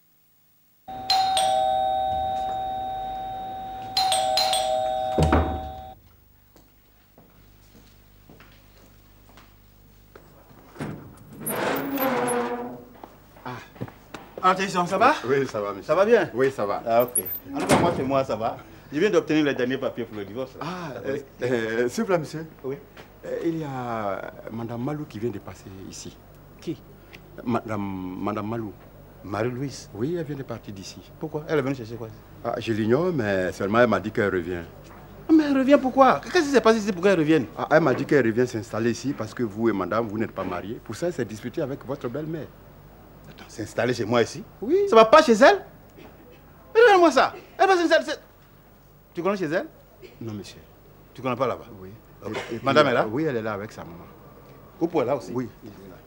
Speaker 6: Attention, ça va?
Speaker 3: Oui, ça va, monsieur.
Speaker 6: Ça va bien?
Speaker 3: Oui, ça va.
Speaker 6: Ah, ok. En tout cas, moi, c'est moi, ça va. Je viens d'obtenir les derniers papiers pour le divorce.
Speaker 3: Ah, euh, euh, s'il vous plaît, monsieur.
Speaker 6: Oui.
Speaker 3: Euh, il y a Madame Malou qui vient de passer ici.
Speaker 6: Qui?
Speaker 3: Madame, Madame Malou.
Speaker 6: Marie-Louise?
Speaker 3: Oui, elle vient de partir d'ici.
Speaker 6: Pourquoi? Elle est venue chercher quoi?
Speaker 3: Ah, je l'ignore, mais seulement elle m'a dit qu'elle revient.
Speaker 6: Mais elle revient pourquoi? Qu'est-ce qui s'est passé ici pour qu'elle revienne?
Speaker 3: Ah, elle m'a dit qu'elle revient s'installer ici parce que vous et madame, vous n'êtes pas mariés. Pour ça, elle s'est disputée avec votre belle-mère.
Speaker 6: Attends, s'installer chez moi ici?
Speaker 3: Oui.
Speaker 6: Ça va pas chez elle? Regarde-moi ça. Elle va s'installer. Tu connais chez elle?
Speaker 3: Non, monsieur.
Speaker 6: Tu connais pas là-bas?
Speaker 3: Oui.
Speaker 6: Okay.
Speaker 3: Et, et
Speaker 6: madame
Speaker 3: puis,
Speaker 6: est là?
Speaker 3: Oui, elle est là avec sa maman.
Speaker 6: Oupo est là aussi?
Speaker 3: Oui.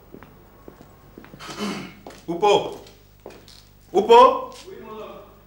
Speaker 6: Oupo! Oupo! Oui, maman.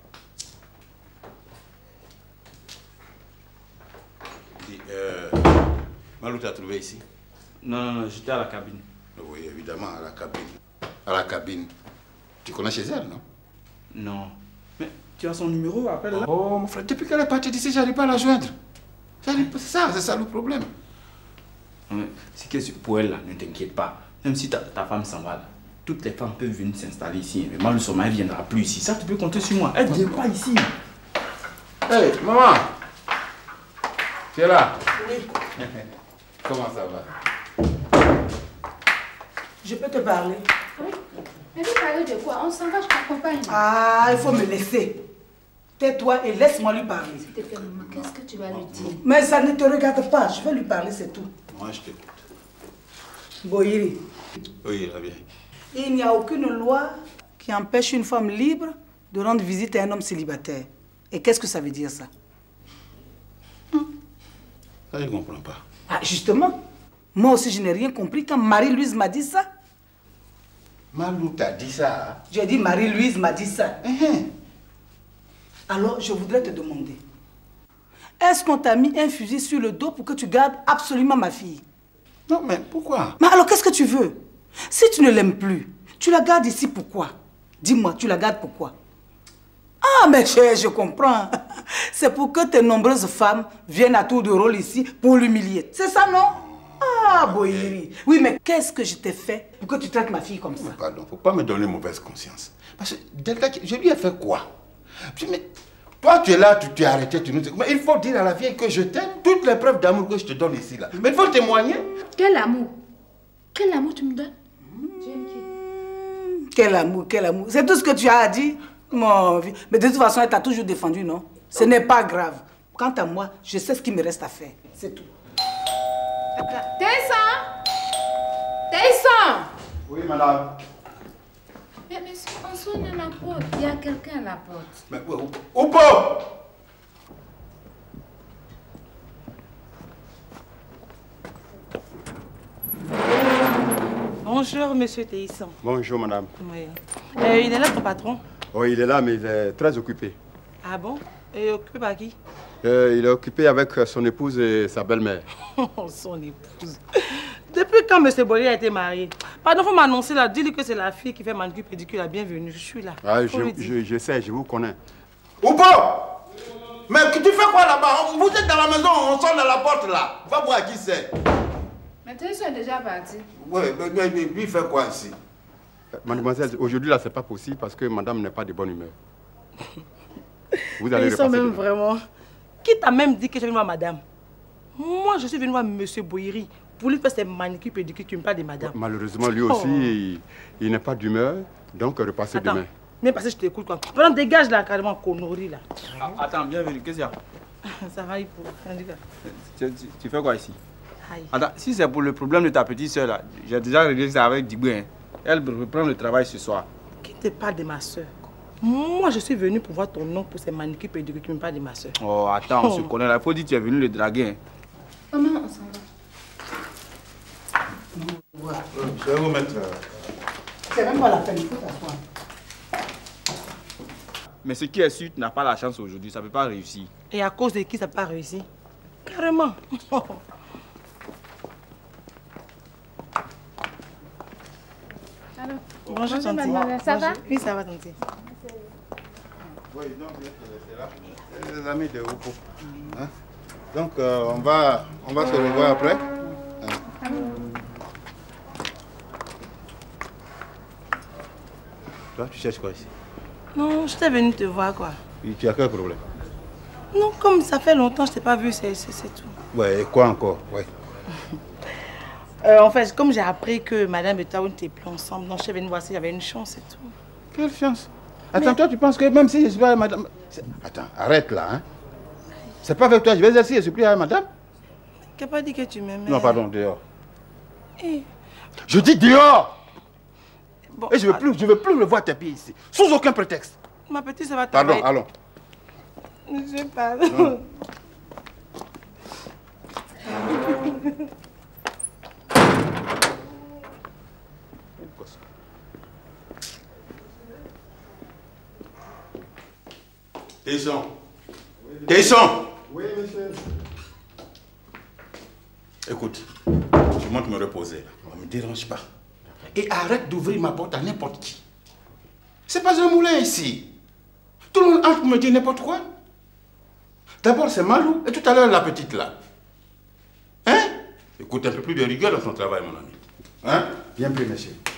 Speaker 6: Dis, euh, Malou t'a trouvé ici?
Speaker 7: Non, non, non, j'étais à la cabine.
Speaker 6: Oui, évidemment, à la cabine. À la cabine. Tu connais chez elle, non?
Speaker 7: Non. Mais tu as son numéro, appelle-la.
Speaker 6: Oh, mon frère, depuis qu'elle est partie d'ici, j'arrive pas à la joindre. C'est ça, c'est ça le problème.
Speaker 7: C'est que pour elle, là, ne t'inquiète pas. Même si ta, ta femme s'en va, là, toutes les femmes peuvent venir s'installer ici. Mais Malou Soma, elle ne viendra plus ici. Ça, tu peux compter sur moi. Elle ne vient pas ici.
Speaker 6: Hé, hey, maman! Tu es là? Oui. Comment ça va?
Speaker 9: Je peux te parler?
Speaker 4: Oui. Mais vous parlez de quoi? On s'en va, je t'accompagne.
Speaker 9: Ah, il faut me laisser. Tais-toi et laisse-moi lui parler.
Speaker 4: S'il te plaît, maman, qu'est-ce que tu vas lui dire?
Speaker 9: Mais ça ne te regarde pas. Je vais lui parler, c'est tout.
Speaker 6: Moi, je t'écoute.
Speaker 9: Boïri.
Speaker 6: Oui, il a bien.
Speaker 9: Il n'y a aucune loi qui empêche une femme libre de rendre visite à un homme célibataire. Et qu'est-ce que ça veut dire, ça?
Speaker 6: Hum. Ça, je ne comprends pas.
Speaker 9: Ah, justement. Moi aussi, je n'ai rien compris quand Marie-Louise m'a dit ça.
Speaker 6: Malou t'a dit ça? Hein?
Speaker 9: J'ai dit Marie-Louise m'a dit ça.
Speaker 6: Uh-huh.
Speaker 9: Alors, je voudrais te demander, est-ce qu'on t'a mis un fusil sur le dos pour que tu gardes absolument ma fille?
Speaker 6: Non, mais pourquoi?
Speaker 9: Mais alors, qu'est-ce que tu veux? Si tu ne l'aimes plus, tu la gardes ici pourquoi? Dis-moi, tu la gardes pourquoi? Ah, mais je, je comprends. C'est pour que tes nombreuses femmes viennent à tour de rôle ici pour l'humilier. C'est ça, non? Ah, Boïri. Oui, mais qu'est-ce que je t'ai fait pour que tu traites ma fille comme ça?
Speaker 6: Mais pardon, faut pas me donner mauvaise conscience. Parce que Delta, je lui ai fait quoi? Mais toi, tu es là, tu t'es arrêté, tu nous dis... Mais il faut dire à la vieille que je t'aime, toutes les preuves d'amour que je te donne ici, là. Mais il faut témoigner.
Speaker 4: Quel amour? Quel amour tu me donnes?
Speaker 9: Mmh, quel amour, quel amour. C'est tout ce que tu as dit, mon vie. Mais de toute façon, elle t'a toujours défendu, non? Ce n'est pas grave. Quant à moi, je sais ce qu'il me reste à faire. C'est tout.
Speaker 4: Tessan! Tessan!
Speaker 6: Oui, madame.
Speaker 4: Mais, mais on sonne à la porte. Il y a quelqu'un à la porte.
Speaker 6: Mais où? Oupo!
Speaker 17: Bon, Bonjour, monsieur Théisson.
Speaker 20: Bonjour, madame.
Speaker 17: Oui. Euh, il est là, ton patron?
Speaker 20: Oui, il est là, mais il est très occupé.
Speaker 17: Ah bon? Et occupé par qui?
Speaker 20: Euh, il est occupé avec son épouse et sa belle-mère.
Speaker 17: Son épouse. Depuis quand monsieur Boyer a été marié? Pardon, faut m'annoncer là. Dis-lui que c'est la fille qui fait manucure pédicure. La bienvenue, je suis là.
Speaker 20: Ah, je, je, je sais, je vous connais.
Speaker 6: Oupo! Mais tu fais quoi là-bas? Vous êtes dans la maison, on sort de la porte là. Va voir qui c'est.
Speaker 4: Mais tu es déjà parti.
Speaker 6: Oui, mais, mais, mais lui fait quoi ici?
Speaker 20: Mademoiselle, aujourd'hui là, c'est pas possible parce que madame n'est pas de bonne humeur. Vous allez
Speaker 17: Ils sont même
Speaker 20: demain.
Speaker 17: vraiment... Qui t'a même dit que je viens voir madame? Moi, je suis venue voir monsieur Boyeri pour lui faire ses manicures pédicures. Tu me parles de madame.
Speaker 20: Malheureusement, lui aussi,
Speaker 17: Oh.
Speaker 20: il, il n'est pas d'humeur, donc repassez
Speaker 17: Attends,
Speaker 20: demain.
Speaker 17: même parce que je t'écoute quoi. Pendant dégage là, carrément, connerie là.
Speaker 7: Ah, attends, bienvenue, qu'est-ce qu'il y a?
Speaker 17: Ça va, il faut.
Speaker 7: tu, tu, tu fais quoi ici?
Speaker 17: Aïe.
Speaker 7: Attends, si c'est pour le problème de ta petite soeur là, j'ai déjà réglé ça avec Diboué. Hein. Elle reprend le travail ce soir.
Speaker 17: Qui te parle de ma soeur? Moi, je suis venue pour voir ton nom pour ces manicures pédicures qui me parle de ma soeur.
Speaker 7: Oh, attends, on se connaît là. Il faut dire que tu es venu le draguer. Hein.
Speaker 4: Maman, on s'en va.
Speaker 6: Je vais vous mettre...
Speaker 9: C'est même pas la peine, il faut t'asseoir.
Speaker 7: Mais ce qui est sûr, tu n'as pas la chance aujourd'hui, ça ne peut pas réussir.
Speaker 17: Et à cause de qui ça n'a pas réussi? Carrément.
Speaker 4: Alors,
Speaker 17: bonjour,
Speaker 4: bonjour,
Speaker 17: tante.
Speaker 4: mademoiselle. Ça va?
Speaker 17: Oui, ça va, tante.
Speaker 6: Oui, donc c'est là. C'est les amis de Oupo. Hein? Donc euh, on va, on va se revoir après. Hein? Toi, tu cherches quoi ici?
Speaker 17: Non, je t'ai venu te voir quoi.
Speaker 6: Et tu as quel problème?
Speaker 17: Non, comme ça fait longtemps que je t'ai pas vu, c'est tout.
Speaker 6: Ouais, et quoi encore? Ouais.
Speaker 17: Euh, en fait, comme j'ai appris que madame et toi, on n'était plus ensemble, donc je suis venue voir s'il y avait une chance et tout.
Speaker 6: Quelle chance? Attends, toi, tu penses que même si je suis pas avec madame... Attends, arrête là, hein? C'est pas avec toi, je vais dire si je suis plus avec madame?
Speaker 17: Tu n'as pas dit que tu m'aimais.
Speaker 6: Non, pardon, dehors.
Speaker 17: Eh,
Speaker 6: Je dis dehors!
Speaker 17: bon,
Speaker 6: Et je ne veux, plus- je veux plus le voir tes pieds ici, sans aucun prétexte.
Speaker 17: ma petite, ça va
Speaker 6: Pardon,
Speaker 17: travailler.
Speaker 6: allons.
Speaker 17: Je parle.
Speaker 6: Tesson. Tesson.
Speaker 20: Oui, monsieur.
Speaker 6: Écoute, je monte me reposer. Là. Ne me dérange pas. Et arrête d'ouvrir ma porte à n'importe qui. C'est pas un moulin ici. Tout le monde entre pour me dire n'importe quoi. D'abord, c'est Malou. Et tout à l'heure, la petite là. Hein? Écoute, un peu plus de rigueur dans ton travail, mon ami. Hein?
Speaker 20: Bien pris, monsieur.